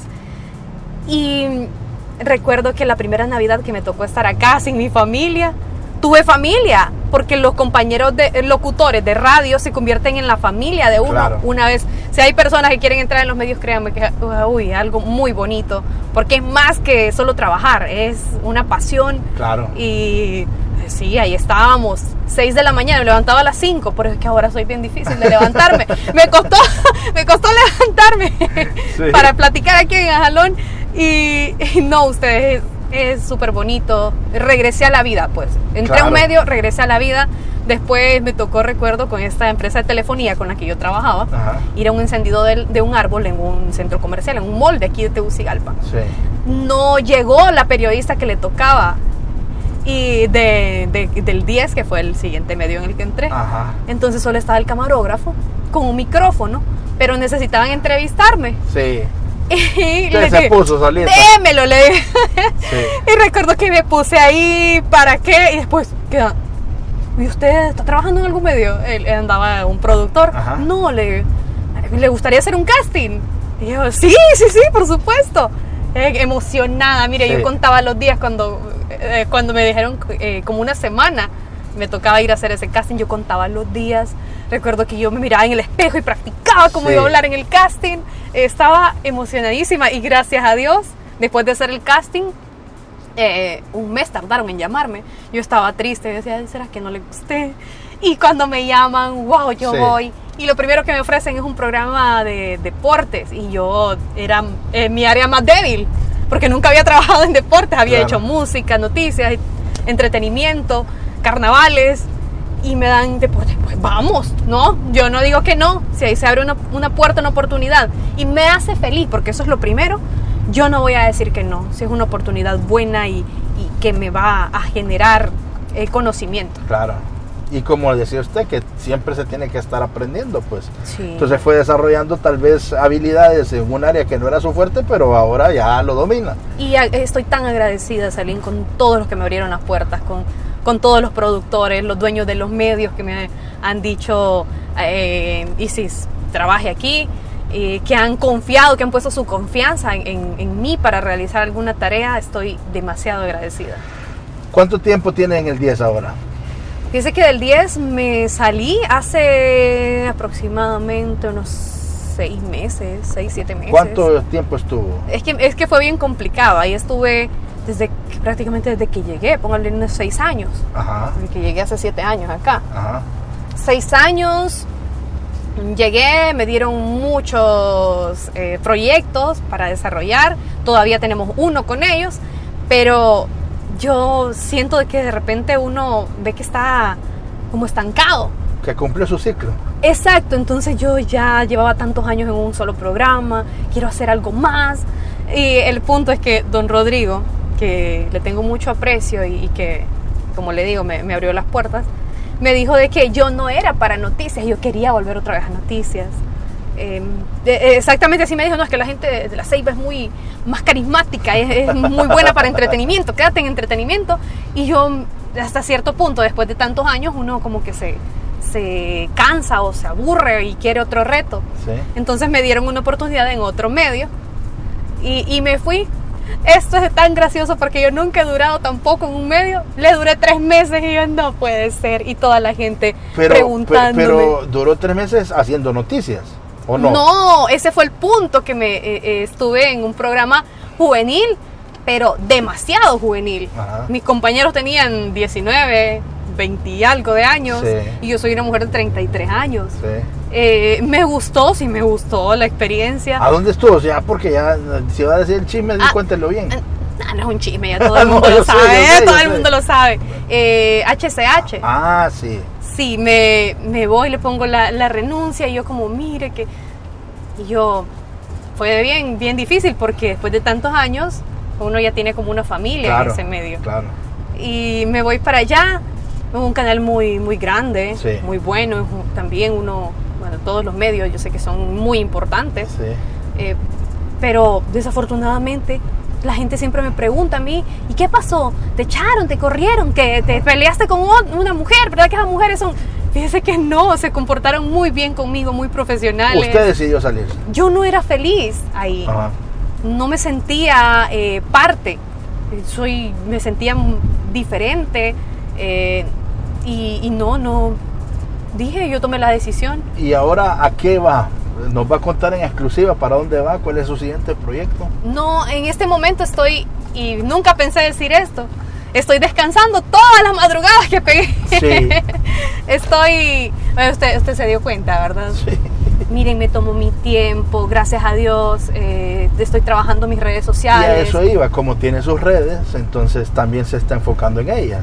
S3: Y recuerdo que la primera Navidad que me tocó estar acá sin mi familia, tuve familia, porque los compañeros de locutores de radio se convierten en la familia de uno. Claro. Una vez, si hay personas que quieren entrar en los medios, créanme que uy, algo muy bonito, porque es más que solo trabajar, es una pasión.
S2: Claro.
S3: Y sí, ahí estábamos, seis de la mañana, me levantaba a las cinco, pero es que ahora soy bien difícil de levantarme. me costó, me costó levantarme sí. para platicar aquí en Ajalón. Y, y no, ustedes, es súper bonito. Regresé a la vida, pues. Entré claro. a un medio, regresé a la vida. Después me tocó, recuerdo, con esta empresa de telefonía con la que yo trabajaba, Ajá. ir a un encendido de, de un árbol en un centro comercial, en un mall de aquí de Tegucigalpa.
S2: Sí.
S3: No llegó la periodista que le tocaba. Y de, de, del diez, que fue el siguiente medio en el que entré.
S2: Ajá.
S3: Entonces solo estaba el camarógrafo con un micrófono, pero necesitaban entrevistarme.
S2: Sí.
S3: Y
S2: le se dije, puso solita.
S3: Démelo, le dije. Sí. Y recuerdo que me puse ahí, ¿para qué? Y después, ¿qué? ¿Y usted está trabajando en algún medio? Él andaba un productor.
S2: Ajá.
S3: No, le, ¿le gustaría hacer un casting? Y yo, sí, sí, sí, por supuesto. Eh, emocionada, mire, sí. yo contaba los días cuando, eh, cuando me dijeron eh, como una semana me tocaba ir a hacer ese casting, yo contaba los días. Recuerdo que yo me miraba en el espejo y practicaba cómo sí. iba a hablar en el casting. Eh, estaba emocionadísima y gracias a Dios, después de hacer el casting, eh, un mes tardaron en llamarme. Yo estaba triste, yo decía, ¿será que no le gusté? Y cuando me llaman, wow, yo sí. voy. Y lo primero que me ofrecen es un programa de deportes. Y yo era eh, mi área más débil, porque nunca había trabajado en deportes. Había claro. hecho música, noticias, entretenimiento, carnavales. Y me dan deportes, pues vamos, ¿no? Yo no digo que no, si ahí se abre una, una puerta, una oportunidad. Y me hace feliz, porque eso es lo primero. Yo no voy a decir que no, si es una oportunidad buena y, y que me va a generar eh, conocimiento.
S2: Claro. Y como decía usted, que siempre se tiene que estar aprendiendo, pues.
S3: Sí.
S2: Entonces fue desarrollando tal vez habilidades en un área que no era su fuerte, pero ahora ya lo domina.
S3: Y estoy tan agradecida, Celín, con todos los que me abrieron las puertas, con, con todos los productores, los dueños de los medios que me han dicho, eh, Isis, trabaje aquí, eh, que han confiado, que han puesto su confianza en, en, en mí para realizar alguna tarea. Estoy demasiado agradecida.
S2: ¿Cuánto tiempo tiene en el diez ahora?
S3: Fíjese que del diez me salí hace aproximadamente unos seis meses, seis, siete meses.
S2: ¿Cuánto tiempo estuvo?
S3: Es que, es que fue bien complicado. Ahí estuve desde prácticamente desde que llegué, póngale unos seis años.
S2: Ajá.
S3: Desde que llegué hace siete años acá.
S2: Ajá.
S3: Seis años, llegué, me dieron muchos eh, proyectos para desarrollar. Todavía tenemos uno con ellos, pero yo siento de que de repente uno ve que está como estancado.
S2: Que cumplió su ciclo.
S3: Exacto, entonces yo ya llevaba tantos años en un solo programa, quiero hacer algo más. Y el punto es que don Rodrigo, que le tengo mucho aprecio y, y que, como le digo, me, me abrió las puertas, me dijo de que yo no era para noticias, yo quería volver otra vez a noticias. Eh, exactamente así me dijo, no, es que la gente de, de la Ceiba es muy más carismática, es, es muy buena para entretenimiento, quédate en entretenimiento. Y yo, hasta cierto punto, después de tantos años, uno como que se, se cansa o se aburre y quiere otro reto.
S2: Sí.
S3: Entonces me dieron una oportunidad en otro medio y, y me fui. Esto es tan gracioso porque yo nunca he durado tampoco en un medio. Le duré tres meses y yo, no puede ser. Y toda la gente
S2: pero,
S3: preguntándome.
S2: Pero duró tres meses haciendo noticias, ¿o no?
S3: No, ese fue el punto, que me eh, eh, estuve en un programa juvenil, pero demasiado juvenil.
S2: Ajá.
S3: Mis compañeros tenían diecinueve, veinte y algo de años,
S2: Sí.
S3: y yo soy una mujer de treinta y tres años.
S2: Sí.
S3: Eh, me gustó, sí me gustó la experiencia.
S2: ¿A dónde estuvo? O sea, porque ya, si va a decir el chisme,
S3: Ah,
S2: cuéntelo bien.
S3: No, no es un chisme, ya todo el
S2: No,
S3: mundo
S2: yo
S3: lo
S2: sé,
S3: sabe,
S2: yo sé,
S3: todo
S2: yo
S3: el
S2: sé.
S3: mundo lo sabe. Eh, H C H.
S2: Ah, sí.
S3: Sí, me, me voy, le pongo la, la renuncia y yo como, mire que... Y yo, fue bien, bien difícil porque después de tantos años uno ya tiene como una familia
S2: Claro,
S3: en ese medio.
S2: claro.
S3: Y me voy para allá, es un canal muy, muy grande,
S2: Sí.
S3: muy bueno, es un- también uno, bueno, todos los medios yo sé que son muy importantes,
S2: Sí.
S3: eh, pero desafortunadamente la gente siempre me pregunta a mí, ¿y qué pasó? ¿Te echaron? ¿Te corrieron? ¿Que te peleaste con o- una mujer? ¿Verdad que esas mujeres son...? Fíjese que no, se comportaron muy bien conmigo, muy profesionales.
S2: Usted decidió salir.
S3: Yo no era feliz ahí.
S2: Ajá.
S3: No me sentía eh, parte. Soy, me sentía m- diferente. eh, y, y no, no. Dije, yo tomé la decisión.
S2: ¿Y ahora a qué va? ¿Nos va a contar en exclusiva para dónde va? ¿Cuál es su siguiente proyecto?
S3: No, en este momento estoy, y nunca pensé decir esto, estoy descansando todas las madrugadas que pegué.
S2: Sí.
S3: Estoy, bueno, usted, usted se dio cuenta, ¿verdad?
S2: Sí.
S3: Miren, me tomo mi tiempo, gracias a Dios, eh, estoy trabajando mis redes
S2: Y
S3: sociales.
S2: a eso iba, como tiene sus redes, entonces también se está enfocando en ellas.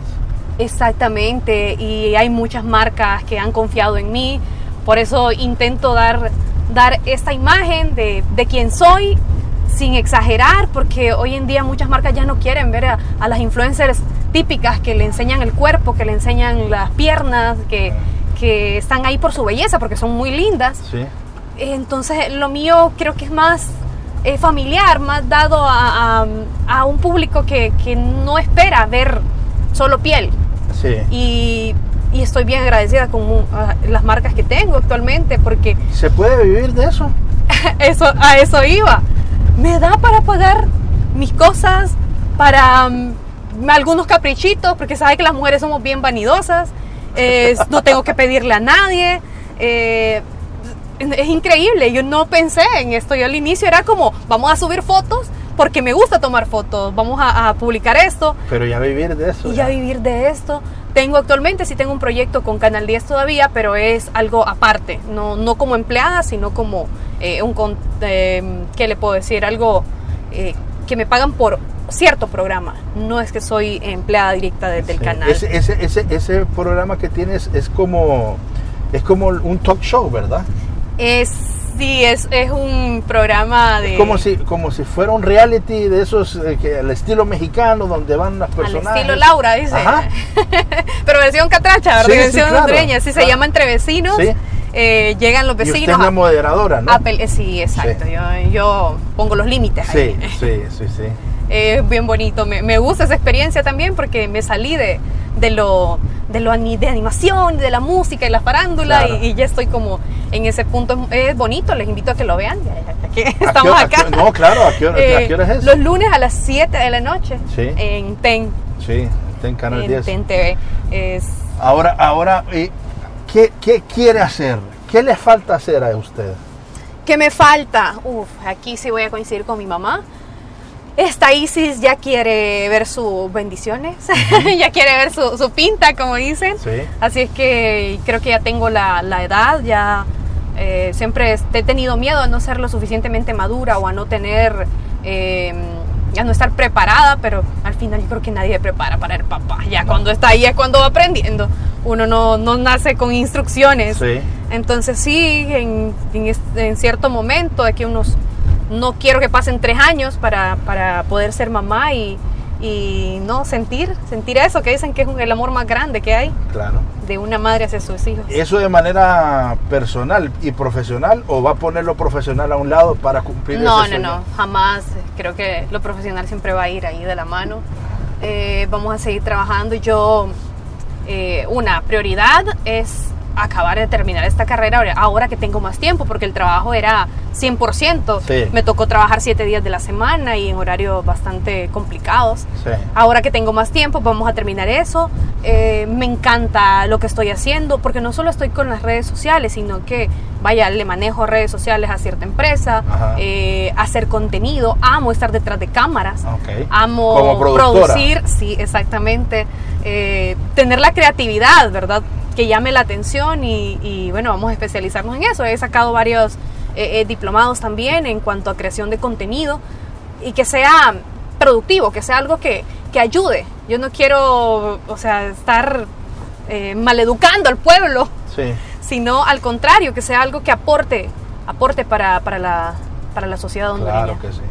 S3: Exactamente, y hay muchas marcas que han confiado en mí, por eso intento dar, dar esta imagen de, de quién soy, sin exagerar, porque hoy en día muchas marcas ya no quieren ver a, a las influencers típicas que le enseñan el cuerpo, que le enseñan las piernas, que, que están ahí por su belleza, porque son muy lindas.
S2: Sí.
S3: Entonces lo mío creo que es más eh, familiar, más dado a, a, a un público que, que no espera ver solo piel.
S2: Sí.
S3: Y, y estoy bien agradecida con uh, las marcas que tengo actualmente, porque
S2: ¿Se puede vivir de eso?
S3: eso, a eso iba. Me da para pagar mis cosas, para um, algunos caprichitos, porque sabe que las mujeres somos bien vanidosas, eh, no tengo que pedirle a nadie. eh, es increíble, yo no pensé en esto. Yo al inicio era como, vamos a subir fotos porque me gusta tomar fotos, vamos a, a publicar esto
S2: Pero ya vivir de eso.
S3: y ya vivir de esto. Tengo actualmente, sí tengo un proyecto con Canal diez todavía, pero es algo aparte, no, no como empleada, sino como eh, un, con- eh, ¿qué le puedo decir? Algo eh, que me pagan por cierto programa, no es que soy empleada directa de- del
S2: Sí.
S3: canal.
S2: Ese, ese, ese, ese programa que tienes es como, es como un talk show, ¿verdad?
S3: Es, sí, es, es un programa de...
S2: Es como si, como si fuera un reality de esos, eh, que, al estilo mexicano, donde van las
S3: Al
S2: personajes.
S3: estilo Laura, dice.
S2: Ajá.
S3: Pero versión catracha, ¿verdad?
S2: Sí, sí,
S3: versión
S2: claro,
S3: hondureña. Sí, se
S2: claro.
S3: llama Entre Vecinos.
S2: Sí.
S3: Eh, llegan los
S2: Y usted
S3: vecinos
S2: es la
S3: a,
S2: moderadora, ¿no?
S3: a pel- eh, sí, exacto.
S2: Sí.
S3: Yo, yo pongo los límites
S2: Sí,
S3: ahí.
S2: sí, sí, sí.
S3: Es bien bonito. Me, me gusta esa experiencia también porque me salí de, de lo de lo ani- de animación, de la música y la farándula,
S2: Claro.
S3: y, y ya estoy como en ese punto. Es bonito, les invito a que lo vean. Ya, ya, ya que
S2: ¿A qué
S3: estamos
S2: hora- a
S3: acá.
S2: qué- no, claro, ¿a qué hora,
S3: Eh,
S2: ¿a qué hora es eso?
S3: Los lunes a las siete de la noche
S2: Sí.
S3: en TEN.
S2: Sí, está en Canal
S3: en
S2: diez.
S3: TEN T V. Es,
S2: Ahora, ahora, eh, ¿qué, ¿qué quiere hacer? ¿Qué le falta hacer a usted?
S3: ¿Qué me falta? Uf, aquí sí voy a coincidir con mi mamá. Esta Isis ya quiere ver sus bendiciones, uh-huh. ya quiere ver su, su pinta, como dicen. Sí. Así es que creo que ya tengo la, la edad, ya eh, siempre he tenido miedo a no ser lo suficientemente madura o a no tener, eh, a no estar preparada, pero al final yo creo que nadie prepara para el papá. Ya no. Cuando está ahí es cuando va aprendiendo. Uno no, no nace con instrucciones. Sí. Entonces sí, en, en, en cierto momento, de que unos... No quiero que pasen tres años para, para poder ser mamá y, y no sentir, sentir eso que dicen que es el amor más grande que hay. Claro. De una madre hacia sus hijos.
S2: ¿Eso de manera personal y profesional o va a poner lo profesional a un lado para cumplir
S3: no,
S2: ese sueño?
S3: No, no, no, jamás. Creo que lo profesional siempre va a ir ahí de la mano. Eh, vamos a seguir trabajando. Yo, eh, una prioridad es acabar de terminar esta carrera ahora que tengo más tiempo, porque el trabajo era cien por ciento. Sí. Me tocó trabajar siete días de la semana y en horarios bastante complicados. Sí. Ahora que tengo más tiempo, vamos a terminar eso. Eh, me encanta lo que estoy haciendo, porque no solo estoy con las redes sociales, sino que, vaya, le manejo redes sociales a cierta empresa, eh, hacer contenido, amo estar detrás de cámaras, okay. Amo
S2: como
S3: producir, sí, exactamente, eh, tener la creatividad, ¿verdad?, que llame la atención y, y bueno, vamos a especializarnos en eso. He sacado varios eh, eh, diplomados también en cuanto a creación de contenido y que sea productivo, que sea algo que, que ayude. Yo no quiero, o sea, estar eh, maleducando al pueblo, sí. Sino al contrario, que sea algo que aporte, aporte para, para, la, para la sociedad hondureña.
S2: Claro que sí.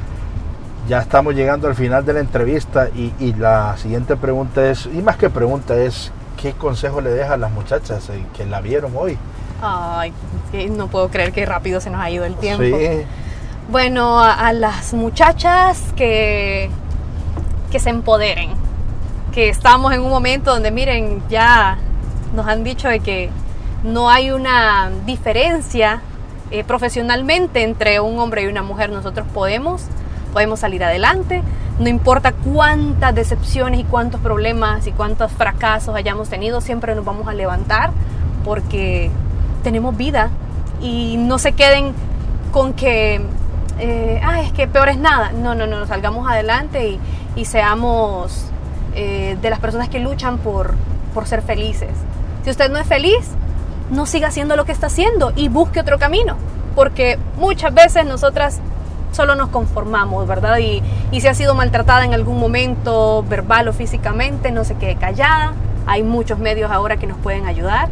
S2: Ya estamos llegando al final de la entrevista y, y la siguiente pregunta es, y más que pregunta es, ¿qué consejo le deja a las muchachas que la vieron hoy?
S3: Ay, no puedo creer que rápido se nos ha ido el tiempo.
S2: Sí.
S3: Bueno, a, a las muchachas que, que se empoderen, que estamos en un momento donde, miren, ya nos han dicho de que no hay una diferencia eh, profesionalmente entre un hombre y una mujer. Nosotros podemos, podemos salir adelante. No importa cuántas decepciones y cuántos problemas y cuántos fracasos hayamos tenido, siempre nos vamos a levantar porque tenemos vida. Y no se queden con que, eh, ah, es que peor es nada. No, no, no, salgamos adelante y, y seamos eh, de las personas que luchan por, por ser felices. Si usted no es feliz, no siga haciendo lo que está haciendo y busque otro camino. Porque muchas veces nosotras solo nos conformamos, ¿verdad? Y, y si ha sido maltratada en algún momento, verbal o físicamente, no se quede callada. Hay muchos medios ahora que nos pueden ayudar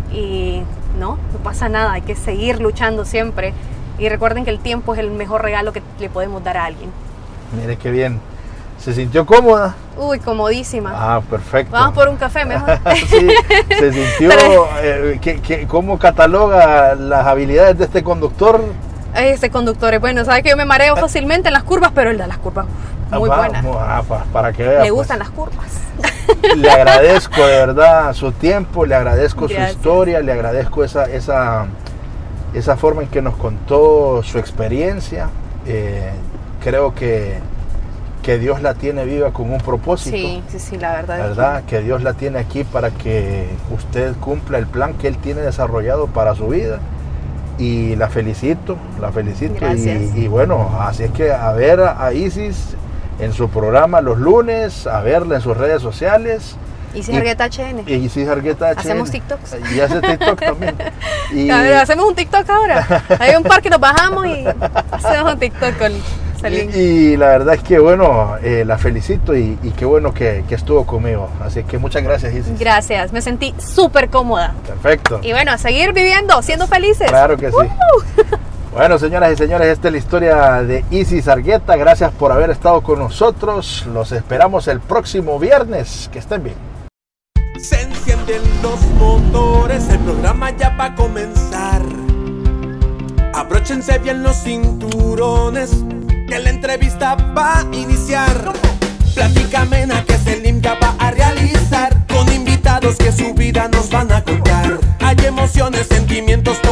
S3: y no, no pasa nada, hay que seguir luchando siempre. Y recuerden que el tiempo es el mejor regalo que le podemos dar a alguien.
S2: Mire qué bien. ¿Se sintió cómoda?
S3: Uy, comodísima.
S2: Ah, perfecto.
S3: Vamos por un café mejor.
S2: Sí, se sintió. Eh, ¿qué, qué, ¿Cómo cataloga las habilidades de este conductor?
S3: Este conductor es bueno, sabe que yo me mareo fácilmente en las curvas, pero el de las curvas muy ah, buena.
S2: Ah, para, para que vea.
S3: Le gustan
S2: pues,
S3: las curvas.
S2: Le agradezco de verdad su tiempo, le agradezco Gracias. Su historia, le agradezco esa, esa, esa forma en que nos contó su experiencia. Eh, creo que, que Dios la tiene viva con un propósito.
S3: Sí, sí, sí, la verdad.
S2: ¿Verdad? Que Dios la tiene aquí para que usted cumpla el plan que Él tiene desarrollado para su vida. Y la felicito, la felicito y, y bueno, así es que a ver a Isis en su programa los lunes, a verla en sus redes sociales.
S3: Isis Argueta H N.
S2: Y Isis Argueta H N.
S3: Hacemos TikToks.
S2: Y hace TikTok también. Y,
S3: a ver, hacemos un TikTok ahora. Hay un par que nos bajamos y hacemos un TikTok con Salim.
S2: Y, y la verdad es que bueno, eh, la felicito y, y qué bueno que, que estuvo conmigo. Así que muchas gracias, Isis.
S3: Gracias, me sentí súper cómoda.
S2: Perfecto.
S3: Y bueno, a seguir viviendo, siendo felices.
S2: Claro que sí. Uh-huh. Bueno, señoras y señores, esta es la historia de Isis Argueta. Gracias por haber estado con nosotros. Los esperamos el próximo viernes. Que estén bien.
S1: Se encienden los motores, el programa ya va a comenzar. Abróchense bien los cinturones, que la entrevista va a iniciar. Plática amena que Selim ya va a realizar, con invitados que su vida nos van a contar. Hay emociones, sentimientos,